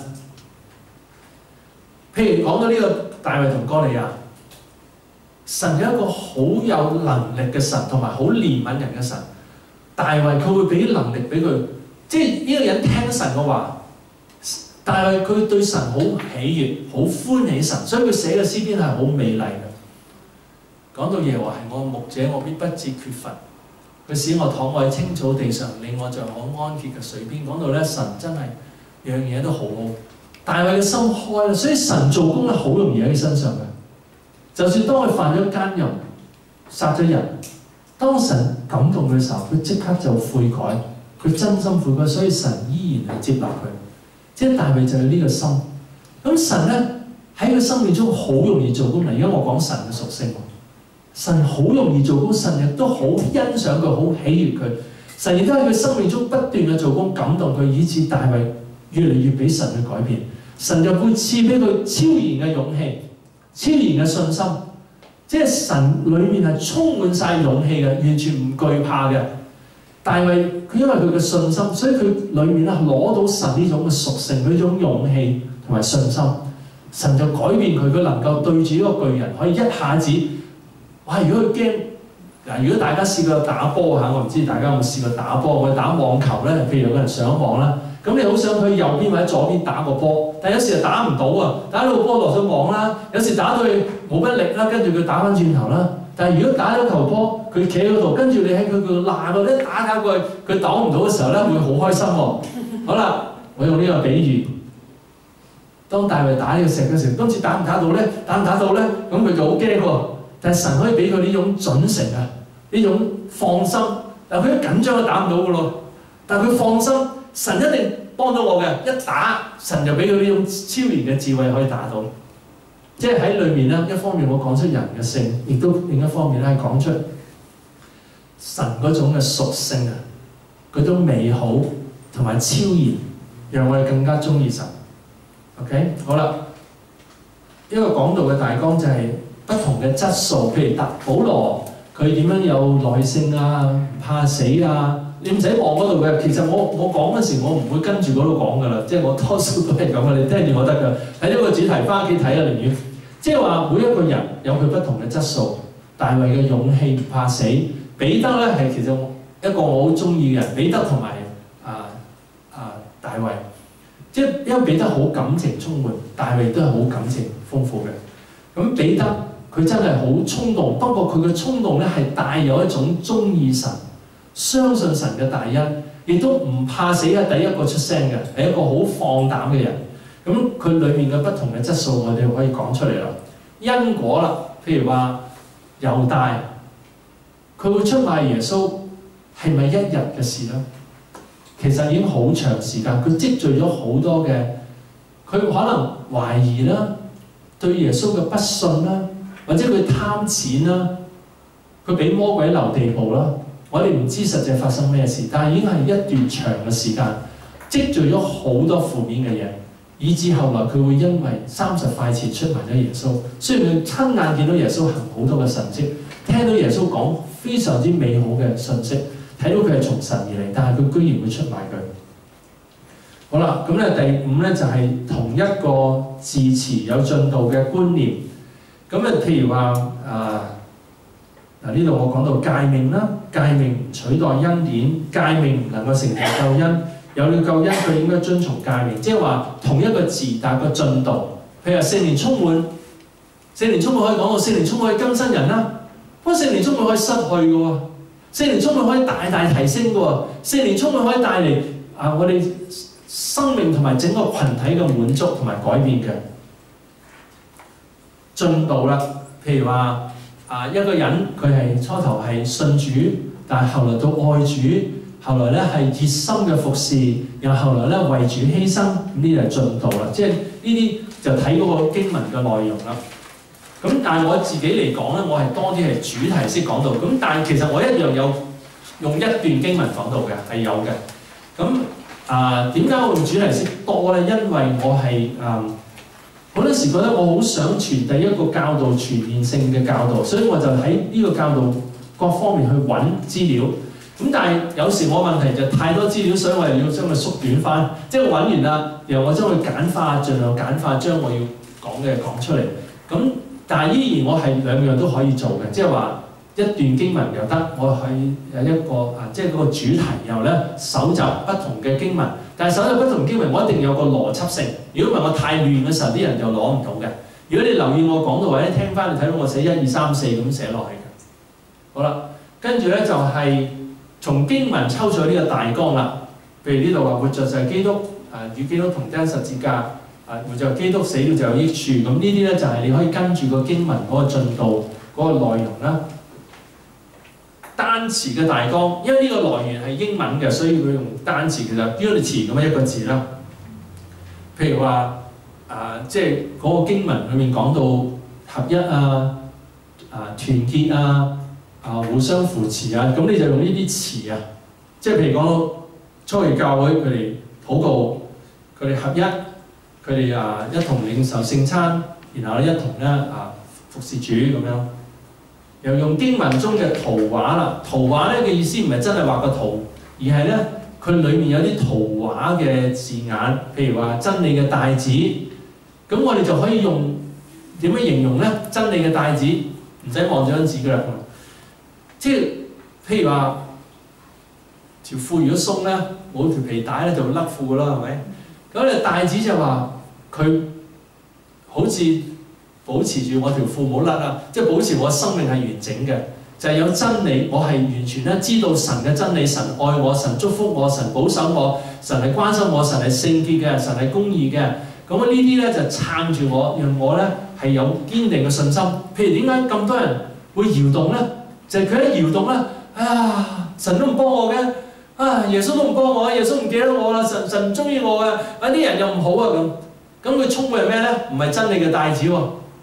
A: 譬如講到呢個大衛同哥利亞，神有一個好有能力嘅神，同埋好憐憫人嘅神。大衛佢會俾能力俾佢，即係呢個人聽神嘅話。大衛佢對神好喜悅，好歡喜神，所以佢寫嘅詩篇係好美麗嘅。講到耶和華係我牧者，我必不致缺乏。佢使我躺臥喺青草地上，令我在可安歇嘅水邊。講到咧，神真係樣嘢都好好。大衛嘅心開啦，所以神做工咧好容易喺佢身上嘅。就算當佢犯咗奸淫、殺咗人，當神感動嘅時候，佢即刻就悔改，佢真心悔改，所以神依然係接納佢。即係大衛就係呢個心。咁神咧喺佢生命中好容易做工。嗱，而家我講神嘅屬性。神好容易做工，神亦都好欣賞佢，好喜悅佢。神亦都喺佢生命中不斷嘅做工，感動佢，以致大衛越嚟越俾神去改變。神就會賜俾佢超然嘅勇氣、超然嘅信心。即係神裏面係充滿晒勇氣嘅，完全唔懼怕嘅。大衛佢因為佢嘅信心，所以佢裏面咧攞到神呢種嘅屬性，呢種勇氣同埋信心。神就改變佢，佢能夠對住呢個巨人，可以一下子。哇！如果佢驚嗱，如果大家試過打波嚇，我唔知大家有冇試過打波。我哋打網球咧，譬如有個人上網啦，咁你好想去右邊或者左邊打個波，但有時又打唔到啊，打到個波落咗網啦，有時打到佢冇乜力啦，跟住佢打翻轉頭啦。但係如果打咗球波，佢企喺嗰度，跟住你喺佢個罅度一打打過去，佢擋唔到嘅時候咧，會好開心喎。好啦，我用呢個比喻，當大衛打呢個石嘅時候，今次打唔打到咧？打唔打到咧？咁佢就好驚喎。但係神可以俾佢呢種準繩啊，呢種放心。但係佢一緊張都打唔到嘅咯。但係佢放心，神一定幫到我嘅。一打，神就俾佢呢種超然嘅智慧可以打到。 即係喺裏面咧，一方面我講出人嘅性，亦都另一方面咧係講出神嗰種嘅屬性啊，嗰種美好同埋超然，讓我哋更加中意神。OK， 好啦，一個講道嘅大綱就係不同嘅質素，譬如特保羅佢點樣有耐性啊，唔怕死啊。你唔使望嗰度嘅，其實我我講嗰時我唔會跟住嗰度講噶啦，即係我多數都係咁嘅，你聽住我得㗎。睇呢個主題翻屋企睇啊，寧願即係話每一個人有佢不同嘅質素。大衛嘅勇氣唔怕死，彼得咧係其實一個我好中意嘅人，彼得同埋啊啊大衛，即係因為彼得好感情充滿，大衛都係好感情豐富嘅。咁彼得佢真係好衝動，不過佢嘅衝動咧係帶有一種中意神。相信神嘅大恩，亦都唔怕死係第一個出聲嘅，係一個好放膽嘅人。咁佢裏面嘅不同嘅質素，我哋可以講出嚟啦。因果啦，譬如話猶大，佢會出賣耶穌，係咪一日嘅事咧？其實已經好長時間，佢積聚咗好多嘅，佢可能懷疑啦，對耶穌嘅不信啦，或者佢貪錢啦，佢俾魔鬼留地步啦。我哋唔知實際發生咩事，但係已經係一段長嘅時間，積聚咗好多負面嘅嘢，以至後來佢會因為三十塊錢出賣咗耶穌。雖然佢親眼見到耶穌行好多嘅神蹟，聽到耶穌講非常之美好嘅信息，睇到佢係從神而嚟，但係佢居然會出賣佢。好啦，咁咧第五咧就係、是、同一個字詞有進度嘅觀念。咁啊，譬如話啊。嗱，呢度我講到誡命啦，誡命唔取代恩典，誡命唔能夠成就救恩。有了救恩，佢應該遵從誡命，即係話同一個字，但係個進度。譬如話聖靈充滿，聖靈充滿可以講到聖靈充滿可以更新人啦。不過聖靈充滿可以失去嘅喎，聖靈充滿可以大大提升嘅喎，聖靈充滿可以帶嚟啊我哋生命同埋整個群體嘅滿足同埋改變嘅進度啦。譬如話。啊，一個人佢係初頭係信主，但係後來到愛主，後來咧係熱心嘅服侍，然後後來咧為主犧牲，咁呢就係進度啦。即係呢啲就睇嗰個經文嘅內容啦。咁但係我自己嚟講咧，我係多啲係主題式講道。咁但係其實我一樣有用一段經文講道嘅，係有嘅。咁啊，點解我用主題式多咧？因為我係啊。嗯好多時覺得我好想傳遞一個教導全面性嘅教導，所以我就喺呢個教導各方面去揾資料。咁但係有時我問題就太多資料，所以我係要將佢縮短翻。即係我揾完啦，然後我將佢簡化，盡量簡化，將我要講嘅講出嚟。咁但係依然我係兩樣都可以做嘅，即係話一段經文又得，我係有一個啊，即係嗰個主題，然後咧搜集不同嘅經文。但係搜集不同經文，我一定有個邏輯性。如果唔係我太亂嘅時候，啲人就攞唔到嘅。如果你留意我講到或者聽翻，你睇到我寫一二三四咁寫落去嘅。好啦，跟住咧就係、是、從經文抽取呢個大綱啦。譬如呢度話活着就係基督，啊與基督同釘十字架，啊活着基督死了就有益處。咁呢啲咧就係、是、你可以跟住個經文嗰個進度嗰、那個內容啦。單詞嘅大綱，因為呢個來源係英文嘅，所以佢用單詞，其實 unity 咁樣一個字啦。譬如話啊，即係嗰個經文裏面講到合一啊、啊團結啊、啊互相扶持啊，咁你就用呢啲詞啊。即係譬如講到初期教會佢哋禱告，佢哋合一，佢哋啊一同領受聖餐，然後咧一同咧啊服侍主咁樣。又用經文中嘅圖畫啦，圖畫咧嘅意思唔係真係畫個圖，而係咧佢裡面有啲圖畫嘅字眼，譬如話真理嘅帶子，咁我哋就可以用點樣形容咧？真理嘅帶子唔使望住張紙㗎啦，即係譬如話條褲如果鬆咧，冇條皮帶咧就會甩褲啦，係咪？咁你帶子就話佢好似保持住我條褲冇甩啊，即係保持我生命係完整嘅，就係、是、有真理，我係完全咧知道神嘅真理，神愛我，神祝福我，神保守我，神係關心我，神係聖潔嘅，神係公義嘅。咁啊呢啲咧就撐住我，讓我咧係有堅定嘅信心。譬如點解咁多人會搖動咧？就係佢一搖動咧，啊神都唔幫我嘅，啊耶穌都唔幫我，耶穌唔記得我啦，神神唔中意我嘅，啊啲人又唔好啊咁，咁佢衝嘅係咩咧？唔係真理嘅帶子喎。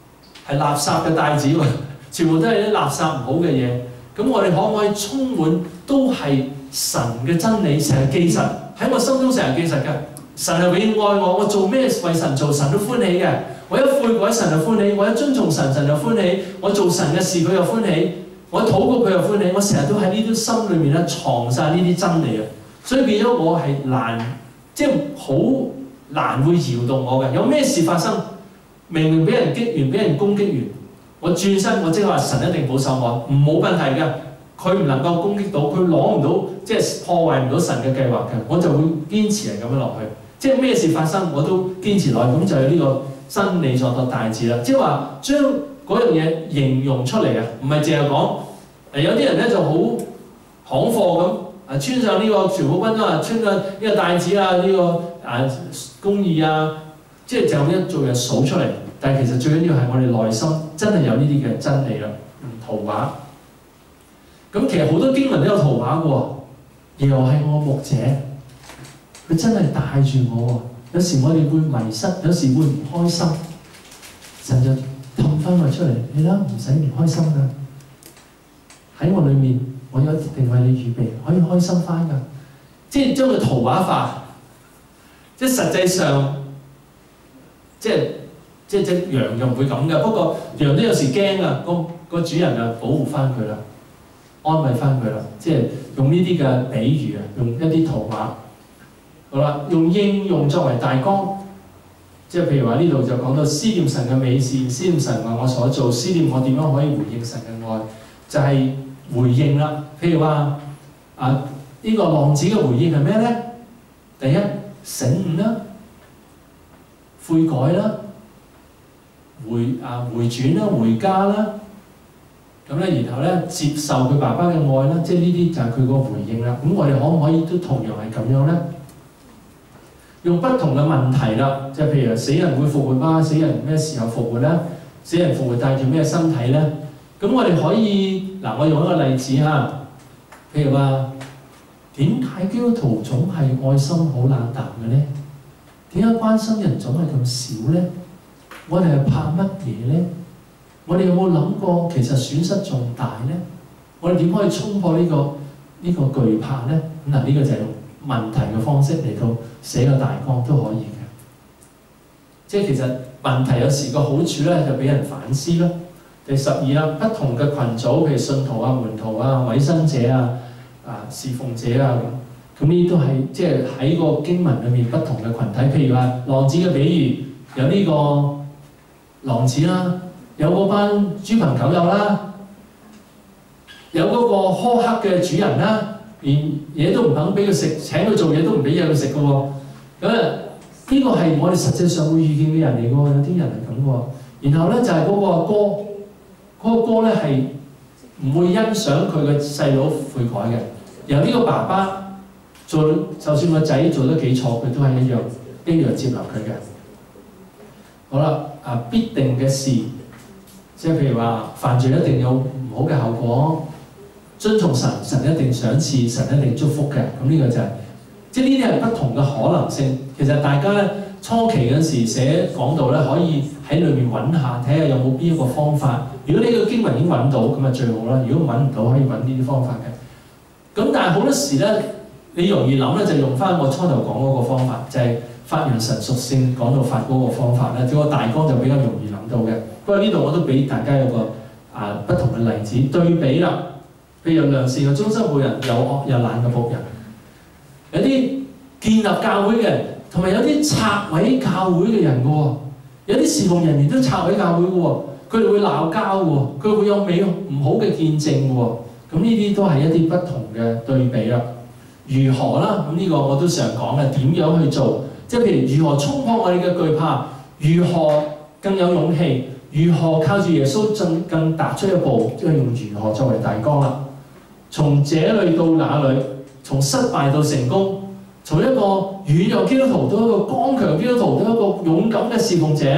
A: 係垃圾嘅帶子喎，全部都係啲垃圾唔好嘅嘢。咁我哋可唔可以充滿都係神嘅真理，成日記實喺我心中，成日記實嘅。神係永遠愛我，我做咩為神做，神都歡喜嘅。我一悔改，神就歡喜；我一遵從神，神就歡喜；我做神嘅事，佢又歡喜；我禱告，佢又歡喜。我成日都喺呢啲心裏面咧藏晒呢啲真理啊！所以變咗我係難，即係好難會搖動我嘅。有咩事發生，明明俾人擊完，俾人攻擊完，我轉身，我即係話神一定保守我，唔冇問題嘅。佢唔能夠攻擊到，佢攞唔到，即係破壞唔到神嘅計劃嘅，我就會堅持係咁樣落去。即係咩事發生，我都堅持落去，咁就係呢個真理所託大志啦。即係話將嗰樣嘢形容出嚟啊，唔係淨係講。誒有啲人咧就好行貨咁，啊穿上呢個全部軍裝啊，穿個呢個帶子啊，呢、這個啊公義啊，即係就咁一做嘢數出嚟。但係其實最緊要係我哋內心真係有呢啲嘅真理啦，唔圖畫。咁其實好多經文都有圖畫嘅喎，耶和華係我牧者，佢真係帶住我喎。有時我哋會迷失，有時會唔開心，神就氹翻我出嚟，你啦，唔使唔開心㗎，喺我裏面，我有一定為你預備，可以開心翻㗎。即係將佢圖畫化，即係實際上，即係即係隻羊就唔會咁嘅。不過羊都有時驚啊，個個主人就保護翻佢啦。安慰翻佢啦，即係用呢啲嘅比喻啊，用一啲圖畫。好啦，用應用作為大綱，即係譬如話呢度就講到思念神嘅美善，思念神為我所做，思念我點樣可以回應神嘅愛，就係、是、回應啦。譬如話啊，呢、這個浪子嘅回應係咩咧？第一，醒悟啦，悔改啦，回啊回轉啦，回家啦。咁咧，然後咧接受佢爸爸嘅愛啦，即係呢啲就係佢個回應啦。咁我哋可唔可以都同樣係咁樣咧？用不同嘅問題啦，即係譬如死人會復活嗎？死人咩時候復活咧？死人復活帶住咩身體咧？咁我哋可以嗱，我用一個例子嚇，譬如話點解基督徒總係愛心好冷淡嘅咧？點解關心人總係咁少咧？我哋係怕乜嘢咧？我哋有冇諗過其實損失仲大咧？我哋點可以衝破呢、這個呢、這個懼怕咧？咁嗱，呢個就係用問題嘅方式嚟到寫個大綱都可以嘅。即係其實問題有時個好處咧，就俾人反思咯。第十二啦，不同嘅群組，譬如信徒啊、門徒啊、委身者啊、啊侍奉者啊咁，咁呢啲都係即係喺個經文裏面不同嘅群體。譬如話浪子嘅比喻，有呢個浪子啦。有嗰班豬朋狗友啦，有嗰個苛刻嘅主人啦，連嘢都唔肯俾佢食，請佢做嘢都唔俾嘢佢食嘅喎。咁啊，呢個係我哋實際上會遇見嘅人嚟嘅喎，有啲人係咁喎。然後咧就係、是、嗰個阿哥，嗰、那個哥咧係唔會欣賞佢嘅細佬悔改嘅。由呢個爸爸做，就算個仔做得幾錯，佢都係一樣一樣接納佢嘅。好啦，啊必定嘅事。即係譬如話犯罪一定有唔好嘅後果，遵從神，神一定賞賜，神一定祝福嘅。咁呢個就係、是，即係呢啲係不同嘅可能性。其實大家咧初期嗰時寫講道咧，可以喺裏面揾下，睇下有冇邊一個方法。如果呢個經文已經揾到，咁啊最好啦。如果揾唔到，可以揾呢啲方法嘅。咁但係好多時咧，你容易諗咧，就用翻我初頭講嗰個方法，就係、是、發揚神屬性講道法嗰個方法咧。個大綱就比較容易諗到嘅。不過呢度我都俾大家有個啊不同嘅例子對比啦。譬如良善嘅忠心僕人，有惡有懶嘅僕人，有啲建立教會嘅人，同埋有啲拆毀教會嘅人嘅喎。有啲侍奉人員都拆毀教會嘅喎，佢哋會鬧交喎，佢會有美唔好嘅見證嘅喎。咁呢啲都係一啲不同嘅對比啦。如何啦？咁呢個我都常講嘅，點樣去做？即係譬如如何衝破我哋嘅懼怕，如何更有勇氣？如何靠住耶穌更更踏出一步，即係用如何作為大綱啦。從這裏到那裏，從失敗到成功，從一個軟弱基督徒到一個剛強基督徒，到一個勇敢嘅侍奉者，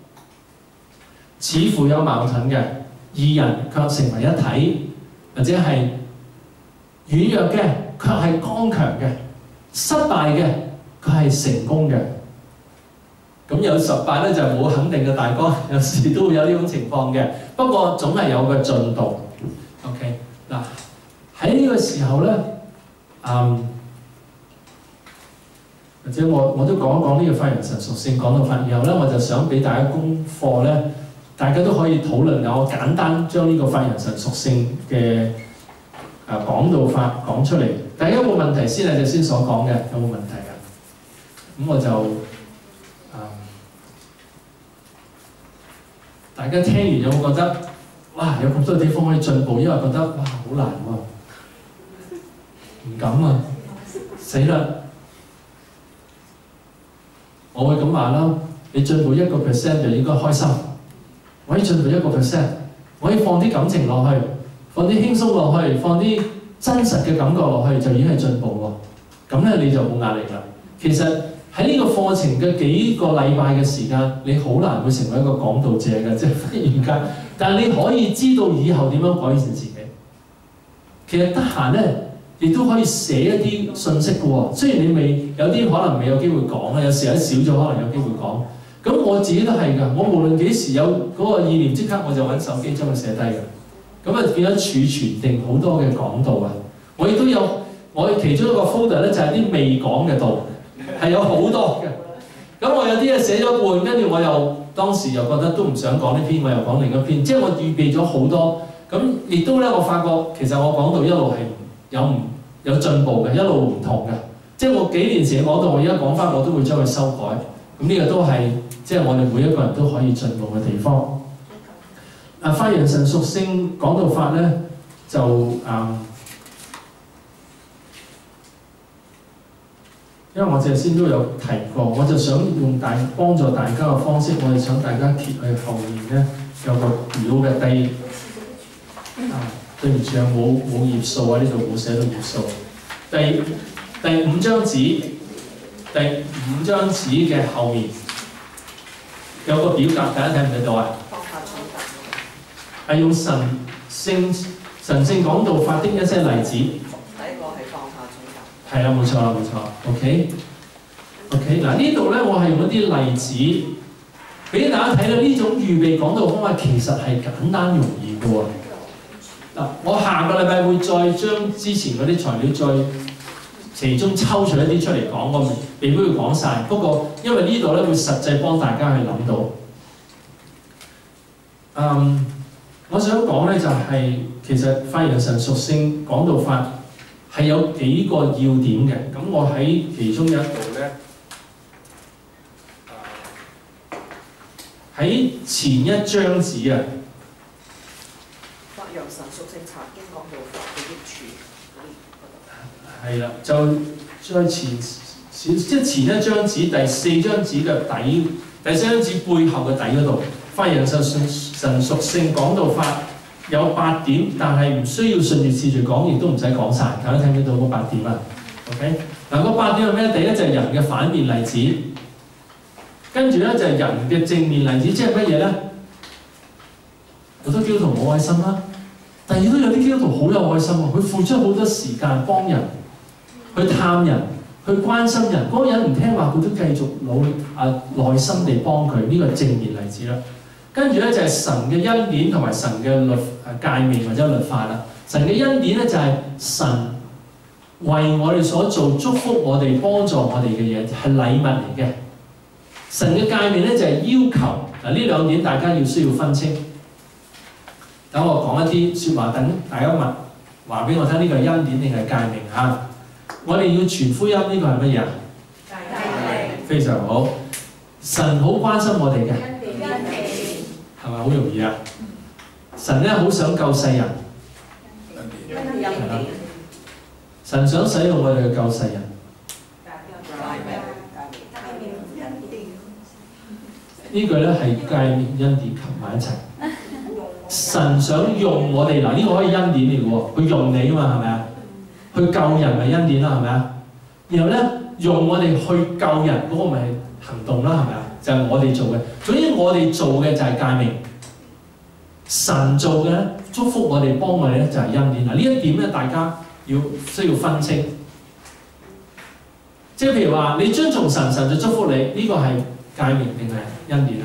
A: 似乎有矛盾嘅，二人卻成為一體，或者係軟弱嘅卻係剛強嘅，失敗嘅佢係成功嘅。 咁有十八咧就冇肯定嘅大綱，有時都會有呢種情況嘅。不過總係有個進度。OK 嗱，喺呢個時候咧，嗯，或者我我都講一講呢個發揚神屬性講道法，然後咧我就想俾大家功課咧，大家都可以討論下。我簡單將呢個發揚神屬性嘅啊講道法講出嚟。大家有冇問題先係頭先所講嘅？有冇問題㗎？咁我就啊，大家聽完有冇覺得哇有咁多地方可以進步？因為覺得哇好難喎，唔敢啊，死啦！我會咁話啦，你進步一個 percent 就應該開心。我可以進步一個 percent，我可以放啲感情落去，放啲輕鬆落去，放啲真實嘅感覺落去，就已經係進步喎。咁咧你就冇壓力啦。其實喺呢個課程嘅幾個禮拜嘅時間，你好難會成為一個講道者嘅，即係忽然間。但係你可以知道以後點樣改善自己。其實得閒咧，亦都可以寫一啲信息嘅喎。雖然你未有啲可能未有機會講啦，有時有少咗可能有機會講。咁我自己都係㗎，我無論幾時有嗰個意念，即刻我就揾手機將佢寫低㗎。咁啊變咗儲存定好多嘅講道啊！我亦都有，我其中一個 folder 咧就係啲未講嘅道，係有好多嘅。咁我有啲嘢寫咗半，跟住我又當時又覺得都唔想講呢篇，我又講另一篇，即係我預備咗好多。咁亦都咧，我發覺其實我講道一路係有唔有進步嘅，一路唔同嘅。即係我幾年前講道，我而家講翻，我都會將佢修改。咁呢個都係即係我哋每一個人都可以進步嘅地方。啊，發揚神屬性講道法咧，就嗯，因為我頭先都有提過，我就想用大幫助大家嘅方式，我哋想大家揭去後面咧有個表嘅第啊，對唔住啊，冇冇頁數啊，呢度冇寫到頁數。第第五張紙，第五張紙嘅後面有個表格，大家睇唔睇到啊？係用神聖神聖講道法的一些例子。第一個係放下重擔。係啦，冇錯啦，冇錯。OK OK 嗱，呢度咧我係用一啲例子俾大家睇到，呢種預備講道方法其實係簡單容易嘅喎。嗱，我下個禮拜會再將之前嗰啲材料再其中抽出一啲出嚟講，我未必會講晒。不過因為呢度咧會實際幫大家去諗到。嗯。我想講咧就係、是、其實發揚神屬性講道法係有幾個要點嘅。咁我喺其中一度咧，喺前一張紙啊，
C: 發揚神屬性查經講道法嘅益處，
A: 係啦，就再前前即係前一張紙第四張紙嘅底，第四張紙背後嘅底嗰度。發揚神神屬性講道法有八點，但係唔需要順住次序講，亦都唔使講晒。大家睇唔睇到嗰八點啊 ？OK， 嗱，嗰八點係咩？第一就係人嘅反面例子，跟住咧就係人嘅正面例子，即係乜嘢咧？好多基督徒冇愛心啦，但係亦都有啲基督徒好有愛心喎，佢付出好多時間幫人，去探人，去關心人。嗰個人唔聽話，佢都繼續努力啊，耐心地幫佢。呢個係正面例子啦。跟住咧就係神嘅恩典同埋神嘅律誒誡命或者律法啦。神嘅恩典咧就係神為我哋所做祝福我哋幫助我哋嘅嘢，係禮物嚟嘅。神嘅誡命咧就係要求嗱，呢兩點大家要需要分清。等我講一啲説話，等大家問話俾我聽，呢個係恩典定係誡命嚇？我哋要傳福音，呢、這個係乜嘢啊？誡命。非常好，神好關心我哋嘅。係咪好容易啊？神咧好想救世人，係啦。神想使用我哋去救世人。呢句咧係誡命恩典合埋一齊。神想用我哋嗱，呢個可以恩典嚟嘅喎，佢用你啊嘛，係咪啊？去救人咪恩典啦，係咪啊？然後咧用我哋去救人嗰個咪行動啦，係咪啊？就係我哋做嘅，總之我哋做嘅就係誡命，神做嘅咧祝福我哋幫我哋咧就係恩典。嗱，呢一點咧大家要需要分清。即係譬如話你遵從神，神就祝福你，呢、這個係誡命定係恩典啊？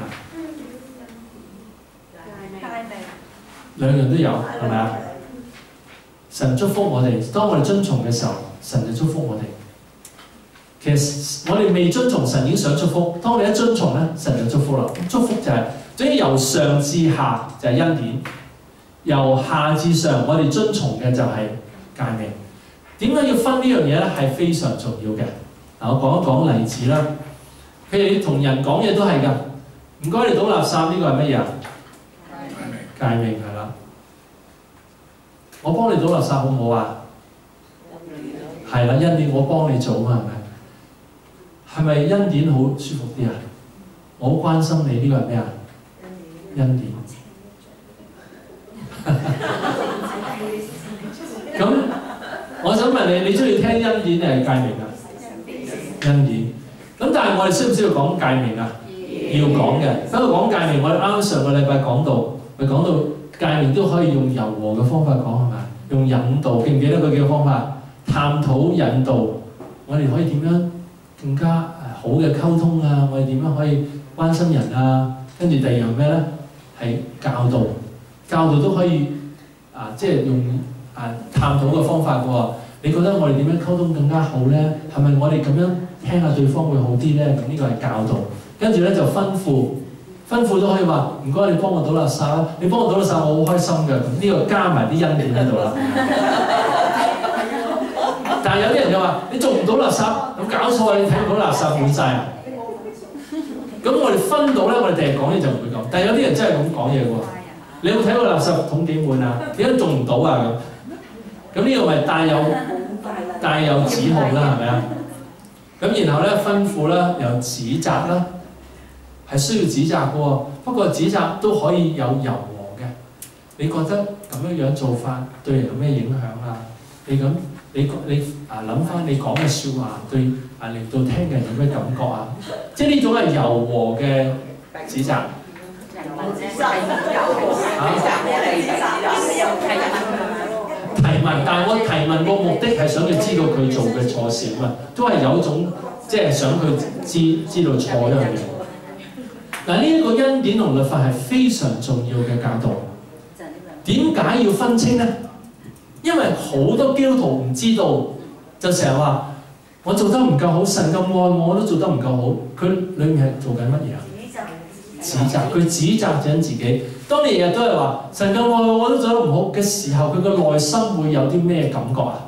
A: 兩樣都有，係咪啊？神祝福我哋，當我哋遵從嘅時候，神就祝福我哋。其實我哋未遵從，神已經想祝福。當你一遵從咧，神就祝福啦。祝福就係、是，總之由上至下就係恩典，由下至上，我哋遵從嘅就係誡命。點解要分呢樣嘢咧？係非常重要嘅。嗱，我講一講例子啦。譬如你同人講嘢都係㗎，唔該你倒垃圾，呢個係乜嘢啊？誡命係啦。我幫你倒垃圾好唔好啊？係啦，恩典我幫你做嘛，係咪？係咪恩典好舒服啲啊？我好關心你，呢個係咩啊？恩典。咁，我想問你，你中意聽恩典定係誡命啊？恩典。咁但係我哋需唔需要講誡命啊？要講嘅。不過講誡命，我哋啱啱上個禮拜講到，咪講到誡命都可以用柔和嘅方法講係咪？用引導，記唔記得佢幾個方法？探討引導，我哋可以點樣更加好嘅溝通啊？我哋點樣可以關心人啊？跟住第二樣咩咧？係教導，教導都可以啊，即係用啊探討嘅方法嘅喎。你覺得我哋點樣溝通更加好咧？係咪我哋咁樣聽下對方會好啲咧？咁呢個係教導。跟住咧就吩咐，吩咐都可以話唔該你幫我倒垃圾啦，你幫我倒垃圾我好開心嘅。咁呢個加埋啲恩典喺度啦。但係有啲人就話你做唔到垃圾，咁搞錯啊！你睇唔到垃圾滿晒。咁我哋分到咧，我哋第日講嘢就唔會咁。但係有啲人真係咁講嘢喎。你有冇睇過垃圾桶幾滿啊？點解做唔到啊？咁咁呢個咪帶有帶有指控啦，係咪啊？咁然後咧吩咐啦，又指責啦，係需要指責嘅喎。不過指責都可以有柔和嘅。你覺得咁樣樣做法對人有咩影響啊？你咁你你啊諗翻你講嘅説話對啊令到聽嘅人有咩感覺啊？即係呢種係柔和嘅指責。嚇？提問，但係我提問個目的係想佢知道佢做嘅錯事啊嘛，都係有一種即係想佢知知道錯一樣嘢。嗱，呢一個恩典同律法係非常重要嘅教導。點解要分清呢？因為好多基督徒唔知道，就成日話我做得唔夠好，神咁愛我，我都做得唔夠好。佢裏面係做緊乜嘢啊？指責，佢指責緊自己。當你日日都係話神咁愛我，我都做得唔好嘅時候，佢個內心會有啲咩感覺啊？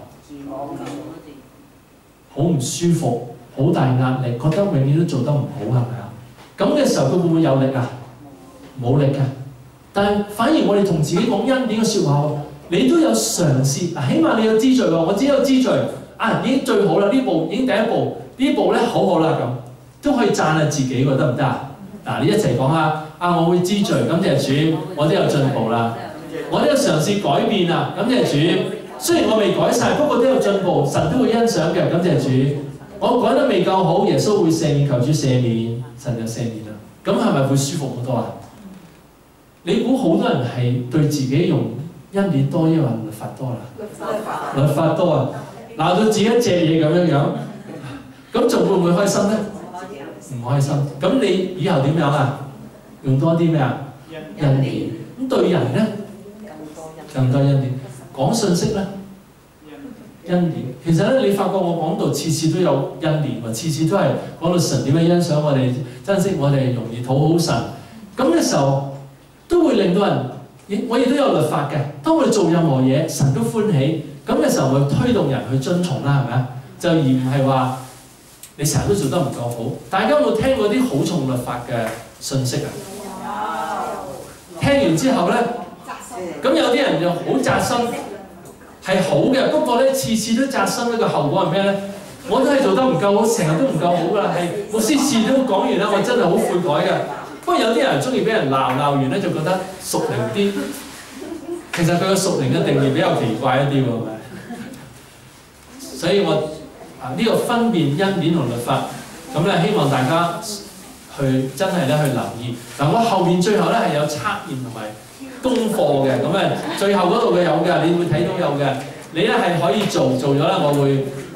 A: 好唔舒服，好大壓力，覺得永遠都做得唔好，係咪啊？咁嘅時候，佢會唔會有力啊？冇力㗎。但係反而我哋同自己講恩典嘅説話，你都有嘗試，起碼你有知罪喎。我只有知罪啊，已經最好啦，呢步已經第一步，呢步咧好好啦，咁都可以讚下自己喎，得唔得啊？嗱，你一齊講下啊！我會知罪，感謝主，我都有進步啦，我都有嘗試改變啦，感謝主。雖然我未改晒，不過都有進步，神都會欣賞嘅，感謝主。我改得未夠好，耶穌會赦免，求主赦免，神就赦免啦。咁係咪會舒服好多啊？你估好多人係對自己用恩典多，抑或律法多啦？律法多啊！鬧到自己一隻嘢咁樣樣，咁仲會唔會開心咧？唔開心。咁你以後點樣啊？用多啲咩啊？恩典。咁對人咧，更多恩典。講信息咧，恩典。其實咧，你發覺我講到次次都有恩典喎，次次都係講到神點樣欣賞我哋，珍惜我哋，容易討好神。咁嘅時候都會令到人，我亦都有律法嘅。當我哋做任何嘢，神都歡喜。咁嘅時候，會推動人去遵從啦，係咪啊？就而唔係話你成日都做得唔夠好。大家有冇聽過啲好重律法嘅信息啊？聽完之後咧，咁有啲人就好扎心，係好嘅。不過咧，次次都扎心，呢個後果係咩咧？我都係做得唔夠好，成日都唔夠好㗎啦。係牧師次都講完啦，我真係好悔改嘅。不過有啲人中意俾人鬧，鬧完咧就覺得屬靈啲。其實佢個屬靈嘅定義比較奇怪一啲喎，係咪？所以我啊呢、這個分辨恩典同律法，咁咧希望大家去真係咧去留意。嗱，我後面最後咧係有測驗同埋功課嘅，咁誒最後嗰度嘅有嘅，你會睇到有嘅。你咧係可以做做咗啦，我會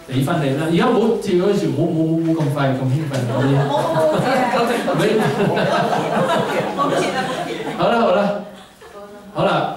A: 俾翻你啦。而家唔好跳嗰時，唔好唔好唔好咁快咁興奮嗰啲。好啦好啦好啦。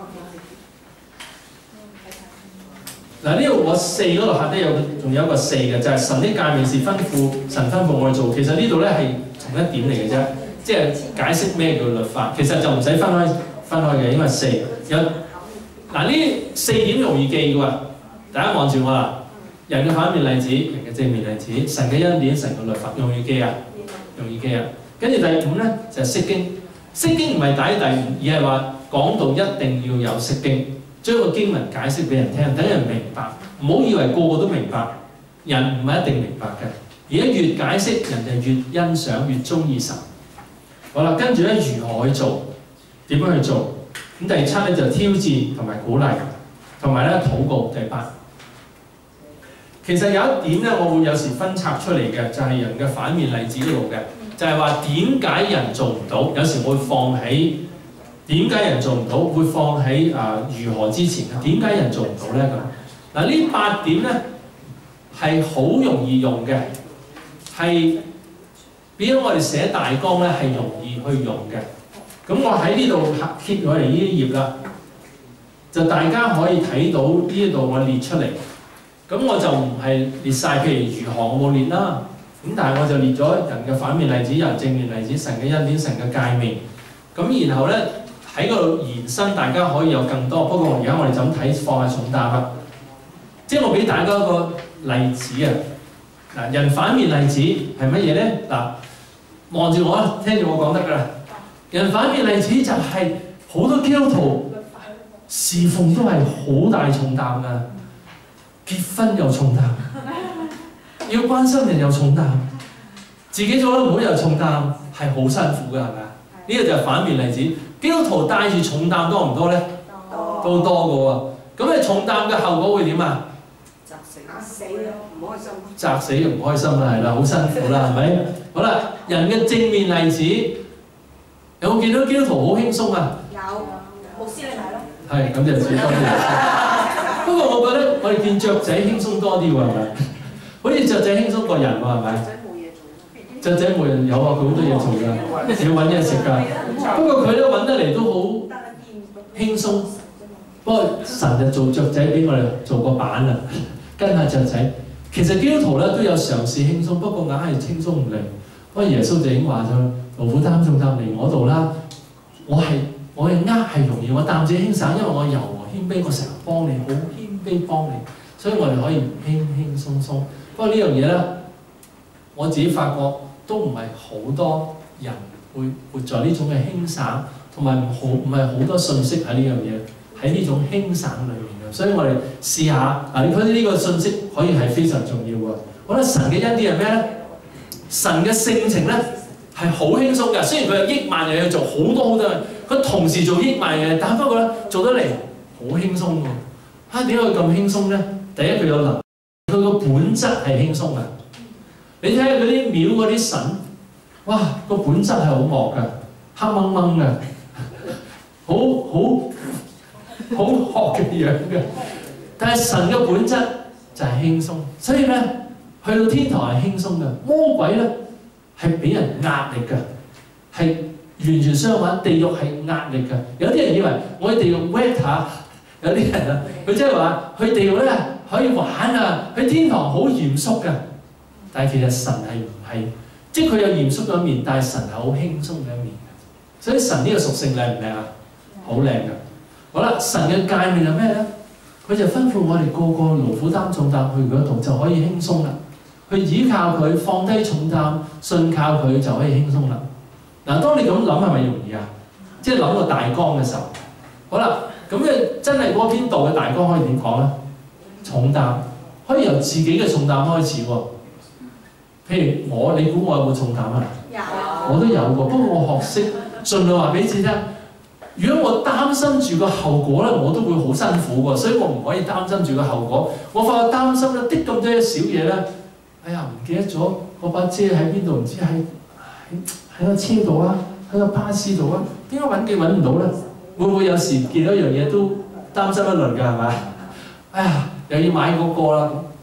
A: 嗱呢度我四嗰度下低有仲有一個四嘅，就係、是、神的誡命是吩咐神吩咐我哋做。其實呢度咧係同一點嚟嘅啫，即係解釋咩叫律法。其實就唔使分開分開嘅，因為四有嗱呢四點容易記嘅喎。大家望住我啦，人嘅反面例子，人嘅正面例子，神嘅恩典，神嘅律法，容易記啊，容易記啊。跟住第五咧就係、是、釋經，釋經唔係擺喺第五，而係話講道一定要有釋經。將個經文解釋俾人聽，等人明白。唔好以為個個都明白，人唔係一定明白嘅。而家越解釋，人就越欣賞，越中意神。好啦，跟住咧如何去做？點樣去做？咁第七咧就挑戰同埋鼓勵，同埋咧禱告。第八，其實有一點咧，我會有時分拆出嚟嘅，就係、是、人嘅反面例子嗰度嘅，就係話點解人做唔到？有時我會放喺。點解人做唔到？會放喺啊、呃、如何之前啊？點解人做唔到咧？咁嗱呢八點咧係好容易用嘅，係變咗我哋寫大綱咧係容易去用嘅。咁我喺呢度揭我哋呢一頁啦，就大家可以睇到呢度我列出嚟。咁我就唔係列晒，譬如如何我冇列啦。咁但係我就列咗人嘅反面例子、人正面例子、神嘅恩典、神嘅誡命。咁然後咧。喺嗰度延伸，大家可以有更多。不過而家我哋就咁睇，放下重擔啦。即係我俾大家一個例子啊！嗱，人反面例子係乜嘢咧？嗱，望住我啦，聽住我講得㗎啦。人反面例子就係好多基督徒侍奉都係好大重擔㗎，結婚又重擔，要關心人又重擔，自己做得唔好又重擔，係好辛苦㗎，係咪啊？呢個就係反面例子。基督徒帶住重擔多唔多咧？都多嘅喎。咁你重擔嘅後果會點啊？砸死死咯，唔開心。砸死就唔開心啦，係啦，好辛苦啦，係咪？好啦，人嘅正面例子，有冇見到基督徒好輕鬆啊？有，牧師你睇咯。係，咁就少多啲。不過我覺得我哋見雀仔輕鬆多啲喎，係咪？好似雀仔輕鬆過人喎，係咪？雀仔冇人有啊，佢好多嘢做㗎，要揾嘢食㗎。不過佢都揾得嚟都好輕鬆。不過神就做雀仔俾我哋做個板啦，跟下雀仔。其實基督徒咧都有嘗試輕鬆，不過硬係輕鬆唔嚟。不過耶穌就已經話咗：勞苦擔重擔嚟我度啦。我係我嘅軛係容易，我擔子輕省，因為我柔和謙卑，我成日幫你，好謙卑幫你，所以我哋可以輕輕鬆鬆。不過呢樣嘢咧，我自己發覺。都唔係好多人會活在呢種嘅輕省，同埋唔好唔係好多信息喺呢樣嘢，喺呢種輕省裏面嘅。所以我哋試下嗱，你覺得呢個信息可以係非常重要嘅。我覺得神嘅恩典係咩咧？神嘅性情咧係好輕鬆嘅。雖然佢有億萬樣嘢做，好多好多嘢，佢同時做億萬嘢，但不過咧做得嚟好輕鬆喎。嚇，點解佢咁輕鬆咧？第一，佢有能力，佢個本質係輕鬆嘅。你睇下嗰啲廟嗰啲神，哇，個本質係好惡㗎，黑掹掹㗎，好好好惡嘅樣嘅。但係神嘅本質就係輕鬆，所以咧去到天堂係輕鬆嘅。魔鬼咧係俾人壓力㗎，係完全相反。地獄係壓力㗎。有啲人以為我喺地獄 wet 下，有啲人啊，佢即係話去地獄咧可以玩啊，去天堂好嚴肅㗎。但係其實神係唔係，即係佢有嚴肅嘅一面，但係神係好輕鬆嘅一面嘅。所以神呢個屬性靚唔靚啊？好靚㗎。好啦，神嘅誡命係咩咧？佢就吩咐我哋個個勞苦擔重擔去嗰度就可以輕鬆啦。去倚靠佢，放低重擔，信靠佢就可以輕鬆啦。嗱，當你咁諗係咪容易啊？即係諗個大綱嘅時候，好啦，咁嘅真係嗰篇道嘅大綱可以點講咧？重擔可以由自己嘅重擔開始喎。譬如我，你估我有冇重擔啊？有，我都有過。不過我學識盡量話俾自己聽，如果我擔心住個後果咧，我都會好辛苦喎。所以我唔可以擔心住個後果。我發覺擔心咧，啲咁多小嘢咧，哎呀唔記得咗嗰把遮喺邊度，唔知喺喺喺個車度啊，喺個巴士度啊，點解揾極揾唔到咧？會唔會有時見到一樣嘢都擔心一輪㗎係咪？哎呀，又要買嗰個啦。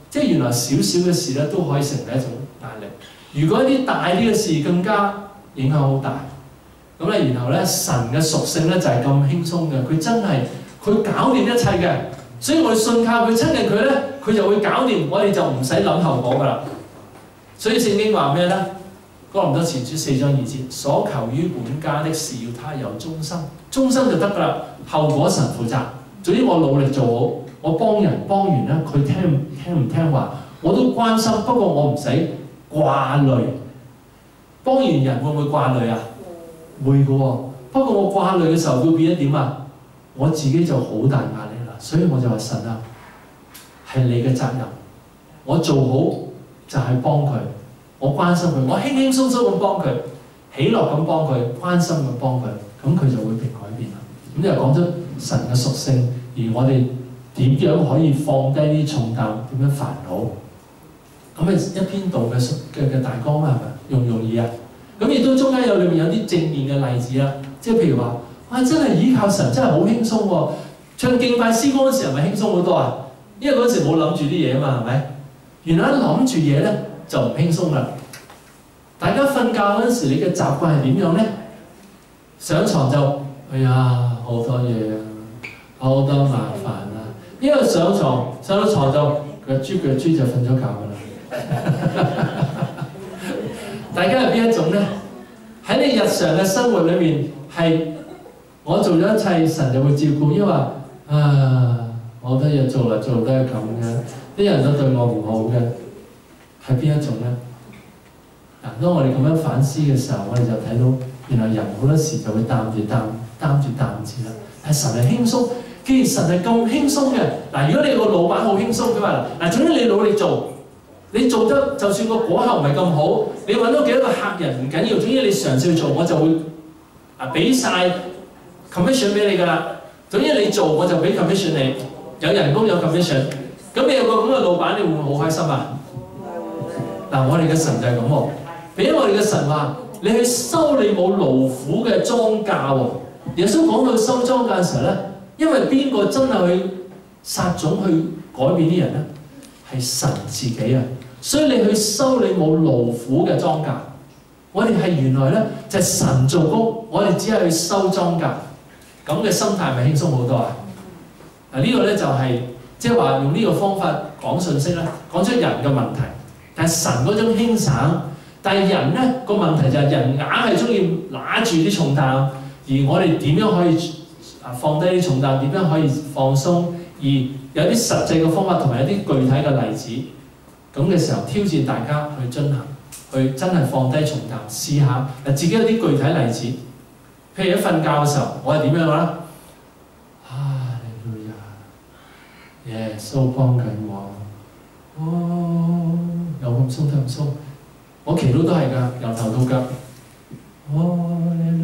A: 即係原來少少嘅事咧都可以成為一種壓力。如果一啲大啲嘅事更加影響好大，咁咧然後咧神嘅屬性咧就係咁輕鬆嘅，佢真係佢搞掂一切嘅，所以我哋信靠佢親近佢咧，佢就會搞掂，我哋就唔使諗後果㗎啦。所以聖經話咩咧？哥林多前書四章二節，所求於本家的是要他有終身，終身就得㗎啦，後果神負責。總之我努力做好，我幫人幫完咧，佢聽聽唔聽話我都關心，不過我唔使掛慮。幫完人會唔會掛慮啊？會嘅喎。不過我掛慮嘅時候會變咗點啊？我自己就好大壓力啦。所以我就話神啊，係你嘅責任，我做好就係幫佢。我關心佢，我輕輕鬆鬆咁幫佢，喜樂咁幫佢，關心咁幫佢，咁佢就會被改變啦。咁就講咗神嘅屬性，而我哋點樣可以放低啲重擔，點樣煩惱？咁咪一篇道嘅嘅嘅大綱啦，係咪？容唔容易啊？咁亦都中間有裏面有啲正面嘅例子啦，即係譬如話，哇！真係依靠神真係好輕鬆喎，唱敬拜詩歌嗰時係咪輕鬆好多啊？因為嗰時冇諗住啲嘢啊嘛，係咪？原來一諗住嘢咧，就唔輕鬆啦！大家瞓覺嗰陣時，你嘅習慣係點樣咧？上床就哎呀好多嘢啊，好多麻煩啊！因為上床上到床就腳豬腳豬就瞓咗覺㗎啦。大家係邊一種咧？喺你日常嘅生活裏面係我做咗一切，神就會照顧，因為啊我好多嘢做嚟做都係咁嘅，啲人都對我唔好嘅。係邊一種咧？嗱，當我哋咁樣反思嘅時候，我哋就睇到原來人好多時就會擔住擔擔住擔子啦。但係神係輕鬆，既然神係咁輕鬆嘅，嗱，如果你個老闆好輕鬆，佢話嗱，總之你努力做，你做得就算個果效唔係咁好，你揾到幾多個客人唔緊要，總之你嘗試去做，我就會啊俾曬 commission 俾你㗎啦。總之你做我就俾 commission 你，有人工有 commission。咁你有個咁嘅老闆，你會唔會好開心啊？嗱，我哋嘅神就係咁喎，俾我哋嘅神話，你去收你冇勞苦嘅莊稼喎。耶穌講到收莊稼嘅時候咧，因為邊個真係去撒種去改變啲人咧？係神自己啊！所以你去收你冇勞苦嘅莊稼，我哋係原來咧就係神做工，我哋只係去收莊稼，咁嘅心態咪輕鬆好多啊！嗱，呢個咧就係即係話用呢個方法講信息咧，講出人嘅問題。但係神嗰種輕省，但係人咧個問題就係人硬係中意揦住啲重擔，而我哋點樣可以啊放低啲重擔？點樣可以放鬆？而有啲實際嘅方法同埋有啲具體嘅例子，咁嘅時候挑戰大家去進行，去真係放低重擔，試下嗱自己有啲具體例子。譬如一瞓覺嘅時候，我係點樣啦？啊，你女啊，耶穌幫緊我，哦。有咁鬆得咁鬆，我祈禱都係㗎，由頭到腳。哦，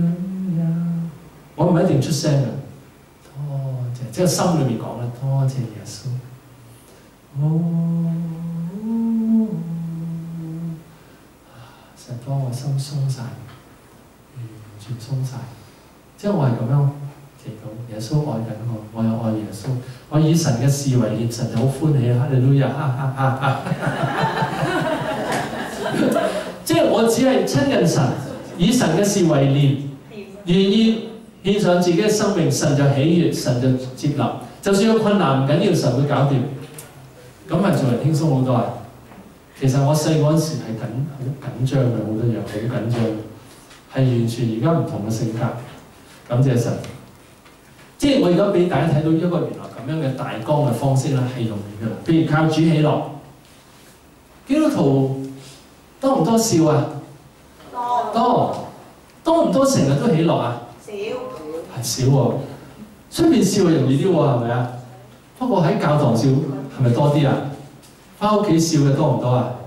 A: 我唔係一定出聲㗎，多謝，即係心裏面講啦，多謝耶穌。哦，成日幫我心鬆晒，完全鬆晒。即係我係咁樣祈禱，耶穌愛緊我，我又愛耶穌，我以神嘅事為念，神就好歡喜，哈利路亞，哈哈哈哈！即係我只係親近神，以神嘅事為念，願意獻上自己嘅生命，神就喜悅，神就接納。就算有困難唔緊要，神會搞掂。咁係做人輕鬆好多啊！其實我細個嗰陣時係緊好緊張嘅，好多嘢好緊張，係完全而家唔同嘅性格。感謝神。即係我而家俾大家睇到一個原來咁樣嘅大綱嘅方式咧，係容易嘅。譬如靠主喜樂，基督徒多唔多笑啊？多多多唔多成日都喜樂啊？少係少喎，出邊笑係容易啲喎，係咪啊？不過喺教堂笑係咪多啲啊？翻屋企笑嘅多唔多啊？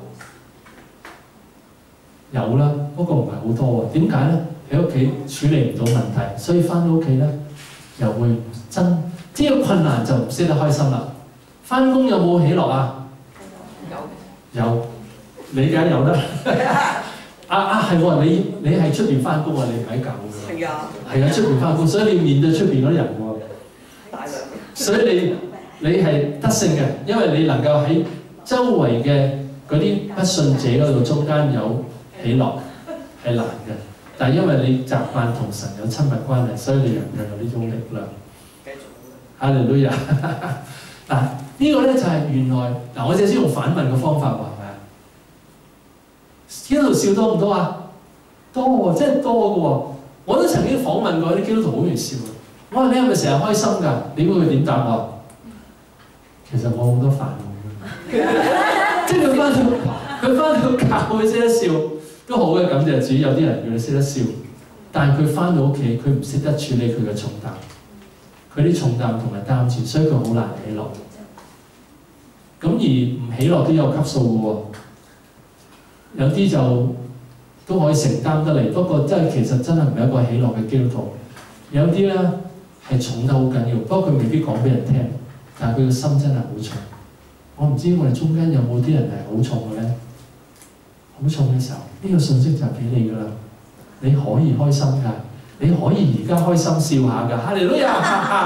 A: 有啦，不過唔係好多喎。點解咧？喺屋企處理唔到問題，所以翻到屋企咧又會真，即係困難就唔識得開心啦。翻工有冇喜樂啊？有有，你梗係有啦。啊啊係喎，你你係出邊翻工啊？你唔喺教會㗎。係啊。係啊，出邊翻工，所以你要面對出邊嗰啲人喎。大量。所以你你係得勝嘅，因為你能夠喺周圍嘅嗰啲不信者嗰度中間有喜樂係難嘅，但係因為你習慣同神有親密關係，所以你人就有呢種力量。
C: 繼續。
A: 哈利路亞！嗱，呢個咧就係原來嗱，我只係用反問嘅方法話係咪啊？基督徒笑多唔多啊？多喎，真係多嘅喎！我都曾經訪問過啲基督徒好容易笑嘅。我話你係咪成日開心㗎？你估佢點答我？其實我好多煩惱嘅，即係佢翻到佢翻到教會識得笑都好嘅，感謝主。有啲人叫佢識得笑，但係佢翻到屋企佢唔識得處理佢嘅重擔，佢啲重擔同埋擔子，所以佢好難喜樂。咁而唔喜樂都有級數嘅喎，有啲就都可以承擔得嚟，不過真係其實真係唔係一個喜樂嘅基督徒。有啲咧係重得好緊要，不過佢未必講俾人聽，但係佢個心真係好重。我唔知我哋中間有冇啲人係好重嘅咧？好重嘅時候，呢個信息就係俾你㗎啦。你可以開心㗎，你可以而家開心笑下㗎。哈利路亞！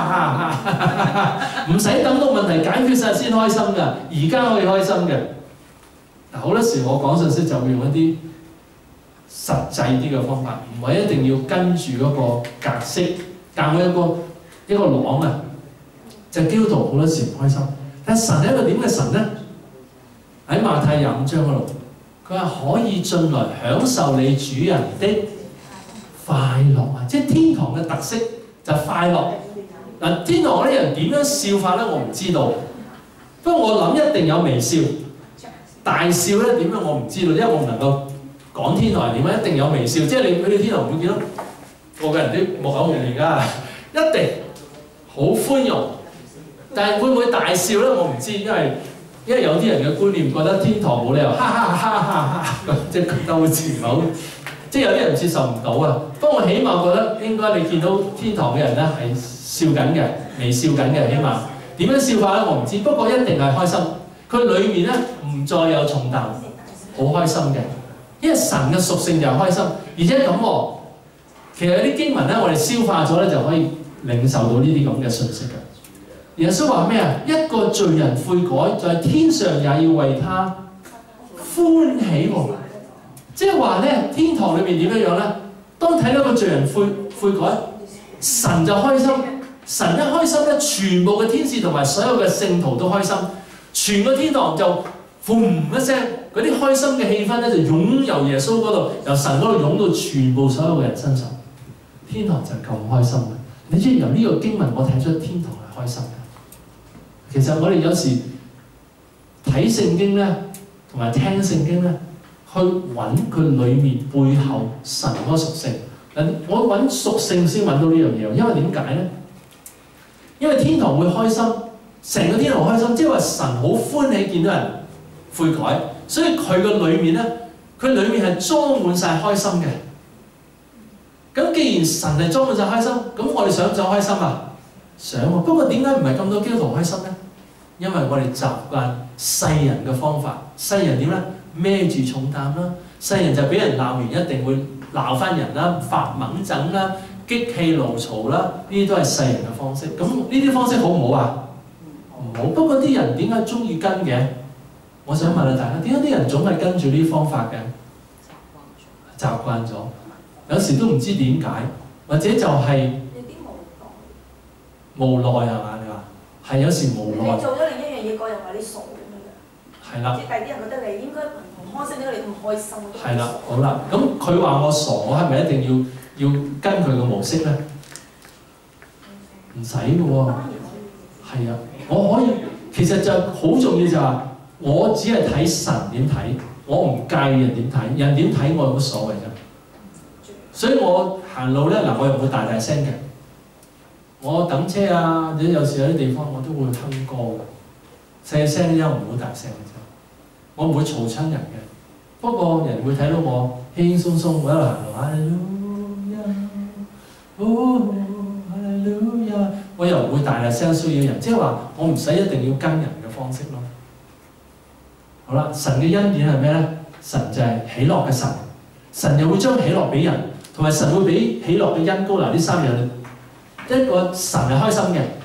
A: 唔使等到問題解決晒先開心㗎，而家可以開心嘅。嗱，好多時我講信息就會用一啲實際啲嘅方法，唔係一定要跟住嗰個格式，教我一個一個廊啊，就基督徒好多時唔開心。但神係一個點嘅神咧？喺馬太廿五章嗰度，佢話可以進來享受你主人的快樂啊！即係天堂嘅特色就係快樂。嗱，天堂嗰啲人點樣笑法咧？我唔知道。不過我諗一定有微笑，大笑咧點樣我唔知道，因為我唔能夠講天堂係點樣，一定有微笑。即係你去到天堂會見到個個人啲木口木面㗎，一定好寬容。但係會唔會大笑咧？我唔知，因為因為有啲人嘅觀念覺得天堂冇理由哈哈哈哈哈，即係覺得好似唔係好，即係有啲人接受唔到啊。不過我起碼覺得應該你見到天堂嘅人咧係笑緊嘅，微笑緊嘅，起碼點樣笑法咧我唔知。不過一定係開心，佢裡面咧唔再有重擔，好開心嘅。因為神嘅屬性就係開心，而且咁喎，其實有啲經文咧我哋消化咗咧就可以領受到呢啲咁嘅信息嘅。耶穌話咩啊？一個罪人悔改，在天上也要為他歡喜喎。即係話咧，天堂裏面點樣樣咧？當睇到個罪人悔悔改，神就開心。神一開心咧，全部嘅天使同埋所有嘅聖徒都開心，全個天堂就轟一聲，嗰啲開心嘅氣氛咧就湧由耶穌嗰度，由神嗰度湧到全部所有嘅人身上。天堂就咁開心嘅。你知由呢個經文，我睇出天堂係開心嘅。其實我哋有時睇聖經咧，同埋聽聖經咧，去揾佢裡面背後神嗰個屬性。嗱，我揾屬性先揾到呢樣嘢，因為點解咧？因為天堂會開心，成個天堂開心，即係話神好歡喜見到人悔改，所以佢個裡面咧，佢裡面係裝滿晒開心嘅。咁既然神係裝滿晒開心，咁我哋想唔想開心啊？想喎，不過點解唔係咁多基督徒開心咧？因為我哋習慣世人嘅方法，世人點咧？孭住重擔啦，世人就俾人鬧完一定會鬧翻人啦，發猛整啦，激氣怒嘈啦，呢啲都係世人嘅方式。咁呢啲方式好唔好啊？唔好。不過啲人點解中意跟嘅？我想問下大家，點解啲人總係跟住呢啲方法嘅？習慣咗，有時都唔知點解，或者就係、是。無奈係嘛？你話係有時無奈。
B: 你做咗另一樣嘢，個人話你傻咁樣嘅。係啦。即係第啲人覺得你應該唔開心，點解你咁開心？
A: 係啦，好啦，咁佢話我傻，我係咪一定要要跟佢嘅模式咧？唔使嘅喎。係啊，我可以，其實就好重要就係我只係睇神點睇，我唔介意人點睇，人點睇我有乜所謂啫？所以我行路咧嗱，我又唔會大大聲嘅。我等車啊，或者有時有啲地方我都會哼歌嘅，細聲啫，唔好大聲嘅啫。我唔會嘈親人嘅。不過人會睇到我輕輕鬆鬆，我一路行路，哈利路亞，哦，哈利路亞，我又唔會大大聲騷擾人，即係話我唔使一定要跟人嘅方式咯。好啦，神嘅恩典係咩咧？神就係喜樂嘅神，神又會將喜樂俾人，同埋神會俾喜樂嘅恩膏。嗱，呢三樣。一個神係開心嘅，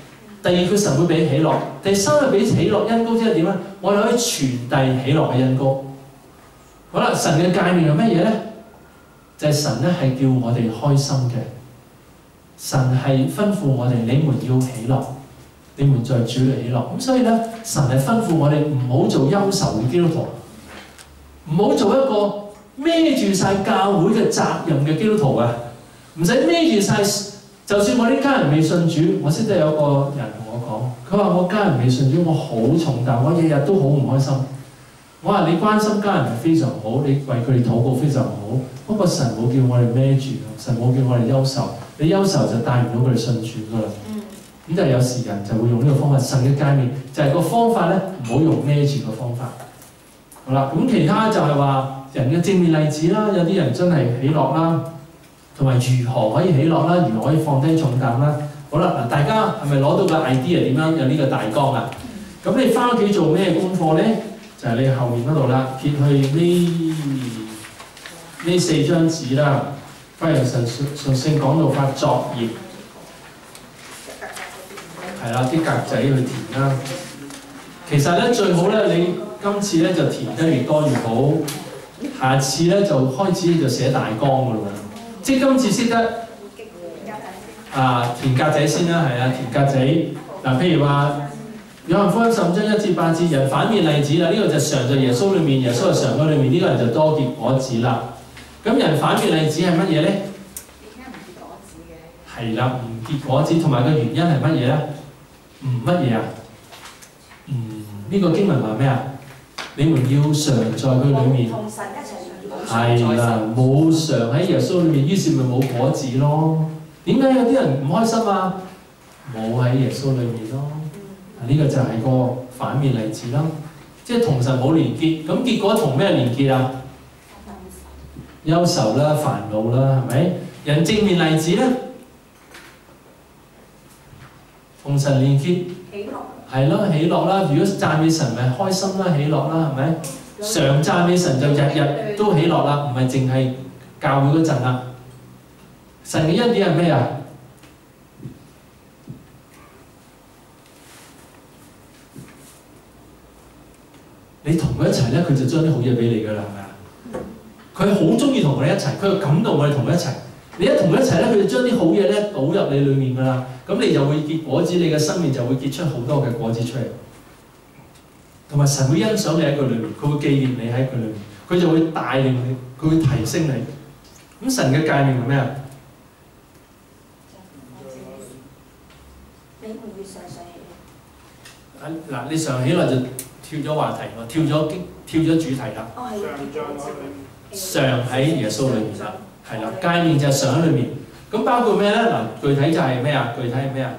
A: 第二佢神會俾喜樂，第三係俾喜樂恩膏，即係點咧？我哋可以傳遞喜樂嘅恩膏。好啦，神嘅誡命係乜嘢咧？就係、是、神咧係叫我哋開心嘅。神係吩咐我哋，你們要喜樂，你們在主裏喜樂。咁所以咧，神係吩咐我哋唔好做憂愁嘅基督徒，唔好做一個孭住晒教會嘅責任嘅基督徒啊！唔使孭住晒，就算我啲家人未信主，我識得有個人同我講，佢話我家人未信主，我好重擔，我日日都好唔開心。我話你關心家人係非常好，你為佢哋禱告非常好。不過神冇叫我哋孭住，神冇叫我哋憂愁。你憂愁就帶唔到佢哋信主噶啦。咁就有時人就會用呢個方法，神嘅誡命就係個方法咧，唔好用孭住個方法。好啦，咁其他就係話人嘅正面例子啦，有啲人真係喜樂啦，同埋如何可以喜樂啦，如何可以放低重擔啦。好啦，嗱，大家係咪攞到個 idea 點樣有呢個大綱啊？咁你翻屋企做咩功課咧？就係、是、你後面嗰度啦，揭去呢呢四張紙啦，翻嚟神順聖講道法作業，係啦，啲格仔去填啦。其實咧最好咧，你今次咧就填得越多越好，下次咧就開始就寫大綱噶啦。即係今次識得啊填格仔先啦，係啊，填格仔嗱，譬如話。約翰福音十五章一至八節，人反面例子啦，呢、這個就常在耶穌裏面，耶穌係常在裏面，呢、這個人就多結果子啦。咁人反面例子係乜嘢咧？點解唔結果子嘅？係啦，唔結果子，同埋個原因係乜嘢咧？唔乜嘢啊？嗯，呢、這個經文話咩啊？你們要常在佢裏面，同神一齊係啦，冇常喺耶穌裏面，於是咪冇果子咯。點解有啲人唔開心啊？冇喺耶穌裏面咯。呢個就係個反面例子啦，即係同神冇連結，咁結果同咩連結啊？憂愁啦、煩惱啦，係咪？人正面例子咧，同神連結，喜樂，係咯，喜樂啦。如果讚美神，咪開心啦、喜樂啦，係咪？常讚美神就日日都喜樂啦，唔係淨係教會嗰陣啦。神嘅恩典係咩啊？你同佢一齊咧，佢就將啲好嘢俾你㗎啦，係咪啊？佢好中意同我哋一齊，佢又感動我哋同佢一齊。你一同佢一齊咧，佢就將啲好嘢咧倒入你裡面㗎啦。咁你就會結果子，你嘅生命就會結出好多嘅果子出嚟。同埋神會欣賞你喺佢裡面，佢會紀念你喺佢裡面，佢就會帶領你，佢會提升你。咁神嘅誡命係咩啊？你會唔會常常喜樂？嗱，你常喜樂就跳咗話題喎，跳咗跳咗主題啦。哦，係。常喺耶穌裏面啦，係啦，誡命就係常喺裏面。咁包括咩咧？嗱，具體就係咩啊？具體係咩啊？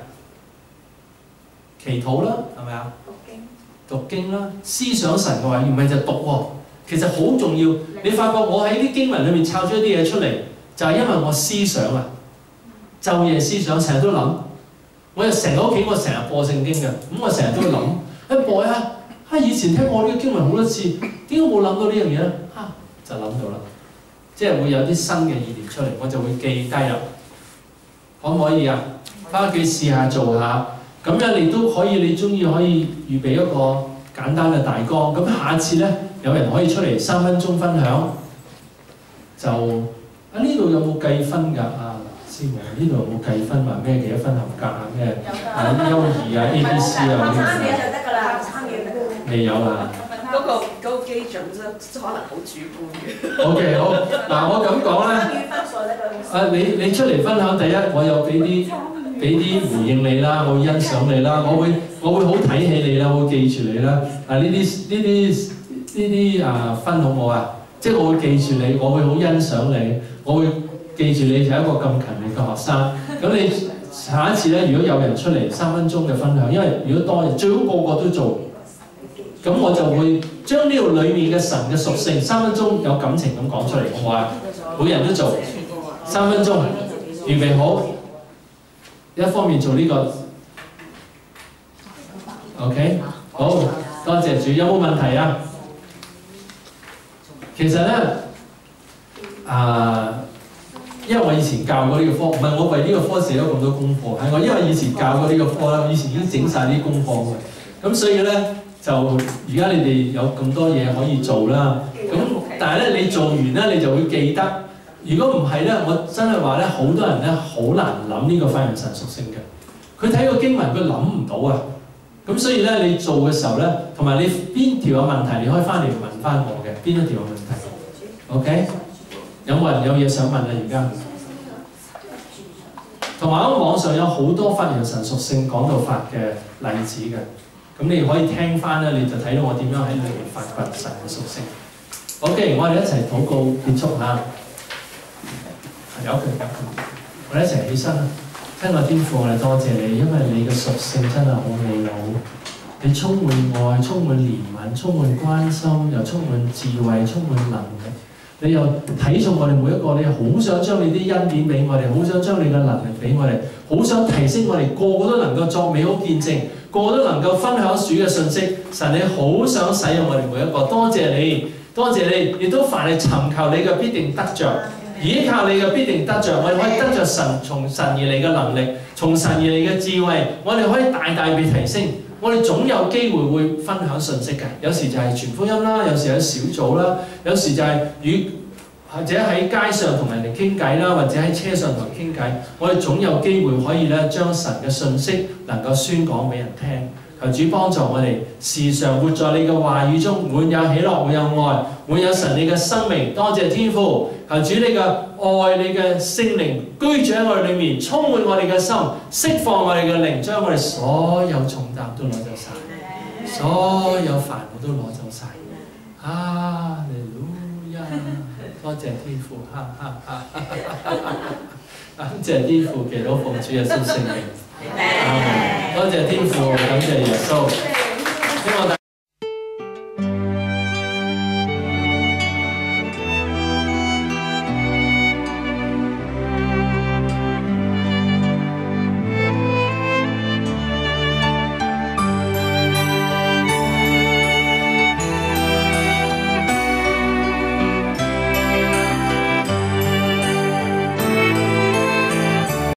A: 祈禱啦，係咪啊？讀經。讀經啦，思想神嘅話，唔係就讀喎。其實好重要。你發覺我喺啲經文裏面抄咗一啲嘢出嚟，就係因為我思想啊，晝夜思想，成日都諗。我又成日屋企，我成日播聖經嘅，咁我成日都會諗，一播一下。啊！以前聽我呢個經文好多次，點解冇諗到呢樣嘢咧？啊，就諗到啦，即係會有啲新嘅意念出嚟，我就會記低啦。可唔可以啊？翻屋企試下做下，咁樣你都可以，你中意可以預備一個簡單嘅大綱。咁下次咧，有人可以出嚟三分鐘分享，就啊呢度有冇計分㗎？啊，師母呢度有冇計分？話咩幾多分合格啊？咩啊優異啊 A B C 啊呢啲？未有啊！
C: 嗰個嗰個基準真可能好主觀嘅。
A: O K 好，嗱我咁講咧，啊你你出嚟分享，第一我有俾啲俾啲回應你啦，我會欣賞你啦，我會我會好睇起你啦，我會記住你啦。啊呢啲呢啲呢啲啊分好冇啊？即係我會記住你，我會好欣賞你，我會記住你就係一個咁勤力嘅學生。咁你下一次咧，如果有人出嚟三分鐘嘅分享，因為如果多人最好個個都做。咁我就會將呢度裏面嘅神嘅屬性三分鐘有感情咁講出嚟，好唔好啊？每人都做三分鐘，預備好，一方面做呢個 ，OK， 好，多謝主。有冇問題啊？其實咧，啊， 因為我以前教過呢個科，唔係我為呢個科寫咗咁多功課，係我因為以前教過呢個科啦，以前已經整晒啲功課嘅，咁所以咧就而家你哋有咁多嘢可以做啦。咁但係咧你做完咧你就會記得，如果唔係咧，我真係話咧，好多人咧好難諗呢個發揚神屬性嘅。佢睇個經文佢諗唔到啊，咁所以咧你做嘅時候咧，同埋你邊條有問題，你可以翻嚟問翻我嘅，邊一條有問題 ？OK？ 有冇人有嘢想問啊？而家同埋喺網上有好多發揚神屬性講道法嘅例子嘅，咁你可以聽翻咧，你就睇到我點樣喺裏面發掘神嘅屬性。OK， 我哋一齊禱告結束嚇。有佢有佢，我哋一齊起身啦！親愛天父，我哋多謝你，因為你嘅屬性真係好美好，你充滿愛、充滿憐憫、充滿關心，又充滿智慧、充滿能力。你又睇重我哋每一個，你好想將你啲恩典俾我哋，好想將你嘅能力俾我哋，好想提升我哋，個個都能夠作美好見證，個個都能夠分享主嘅信息。神，你好想使用我哋每一個，多謝你，多謝你，亦都凡係尋求你嘅必定得着。依靠你嘅必定得着，我哋可以得着神從神而嚟嘅能力，從神而嚟嘅智慧，我哋可以大大被提升。我哋總有機會會分享信息嘅，有時就係傳福音啦，有時喺小組啦，有時就係與或者喺街上同人哋傾偈啦，或者喺車上同人傾偈，我哋總有機會可以咧將神嘅信息能夠宣講俾人聽。求主幫助我哋時常活在你嘅話語中，滿有喜樂，滿有愛，滿有神你嘅生命。多謝天父，求主你嘅愛，你嘅聖靈居住喺我哋裏面，充滿我哋嘅心，釋放我哋嘅靈，將我哋所有重擔都攞走晒，所有煩惱都攞走晒。哈利路亞！多謝天父，哈哈哈！感謝天父，祈禱奉主耶穌聖名。多謝天父，感謝耶穌。希望大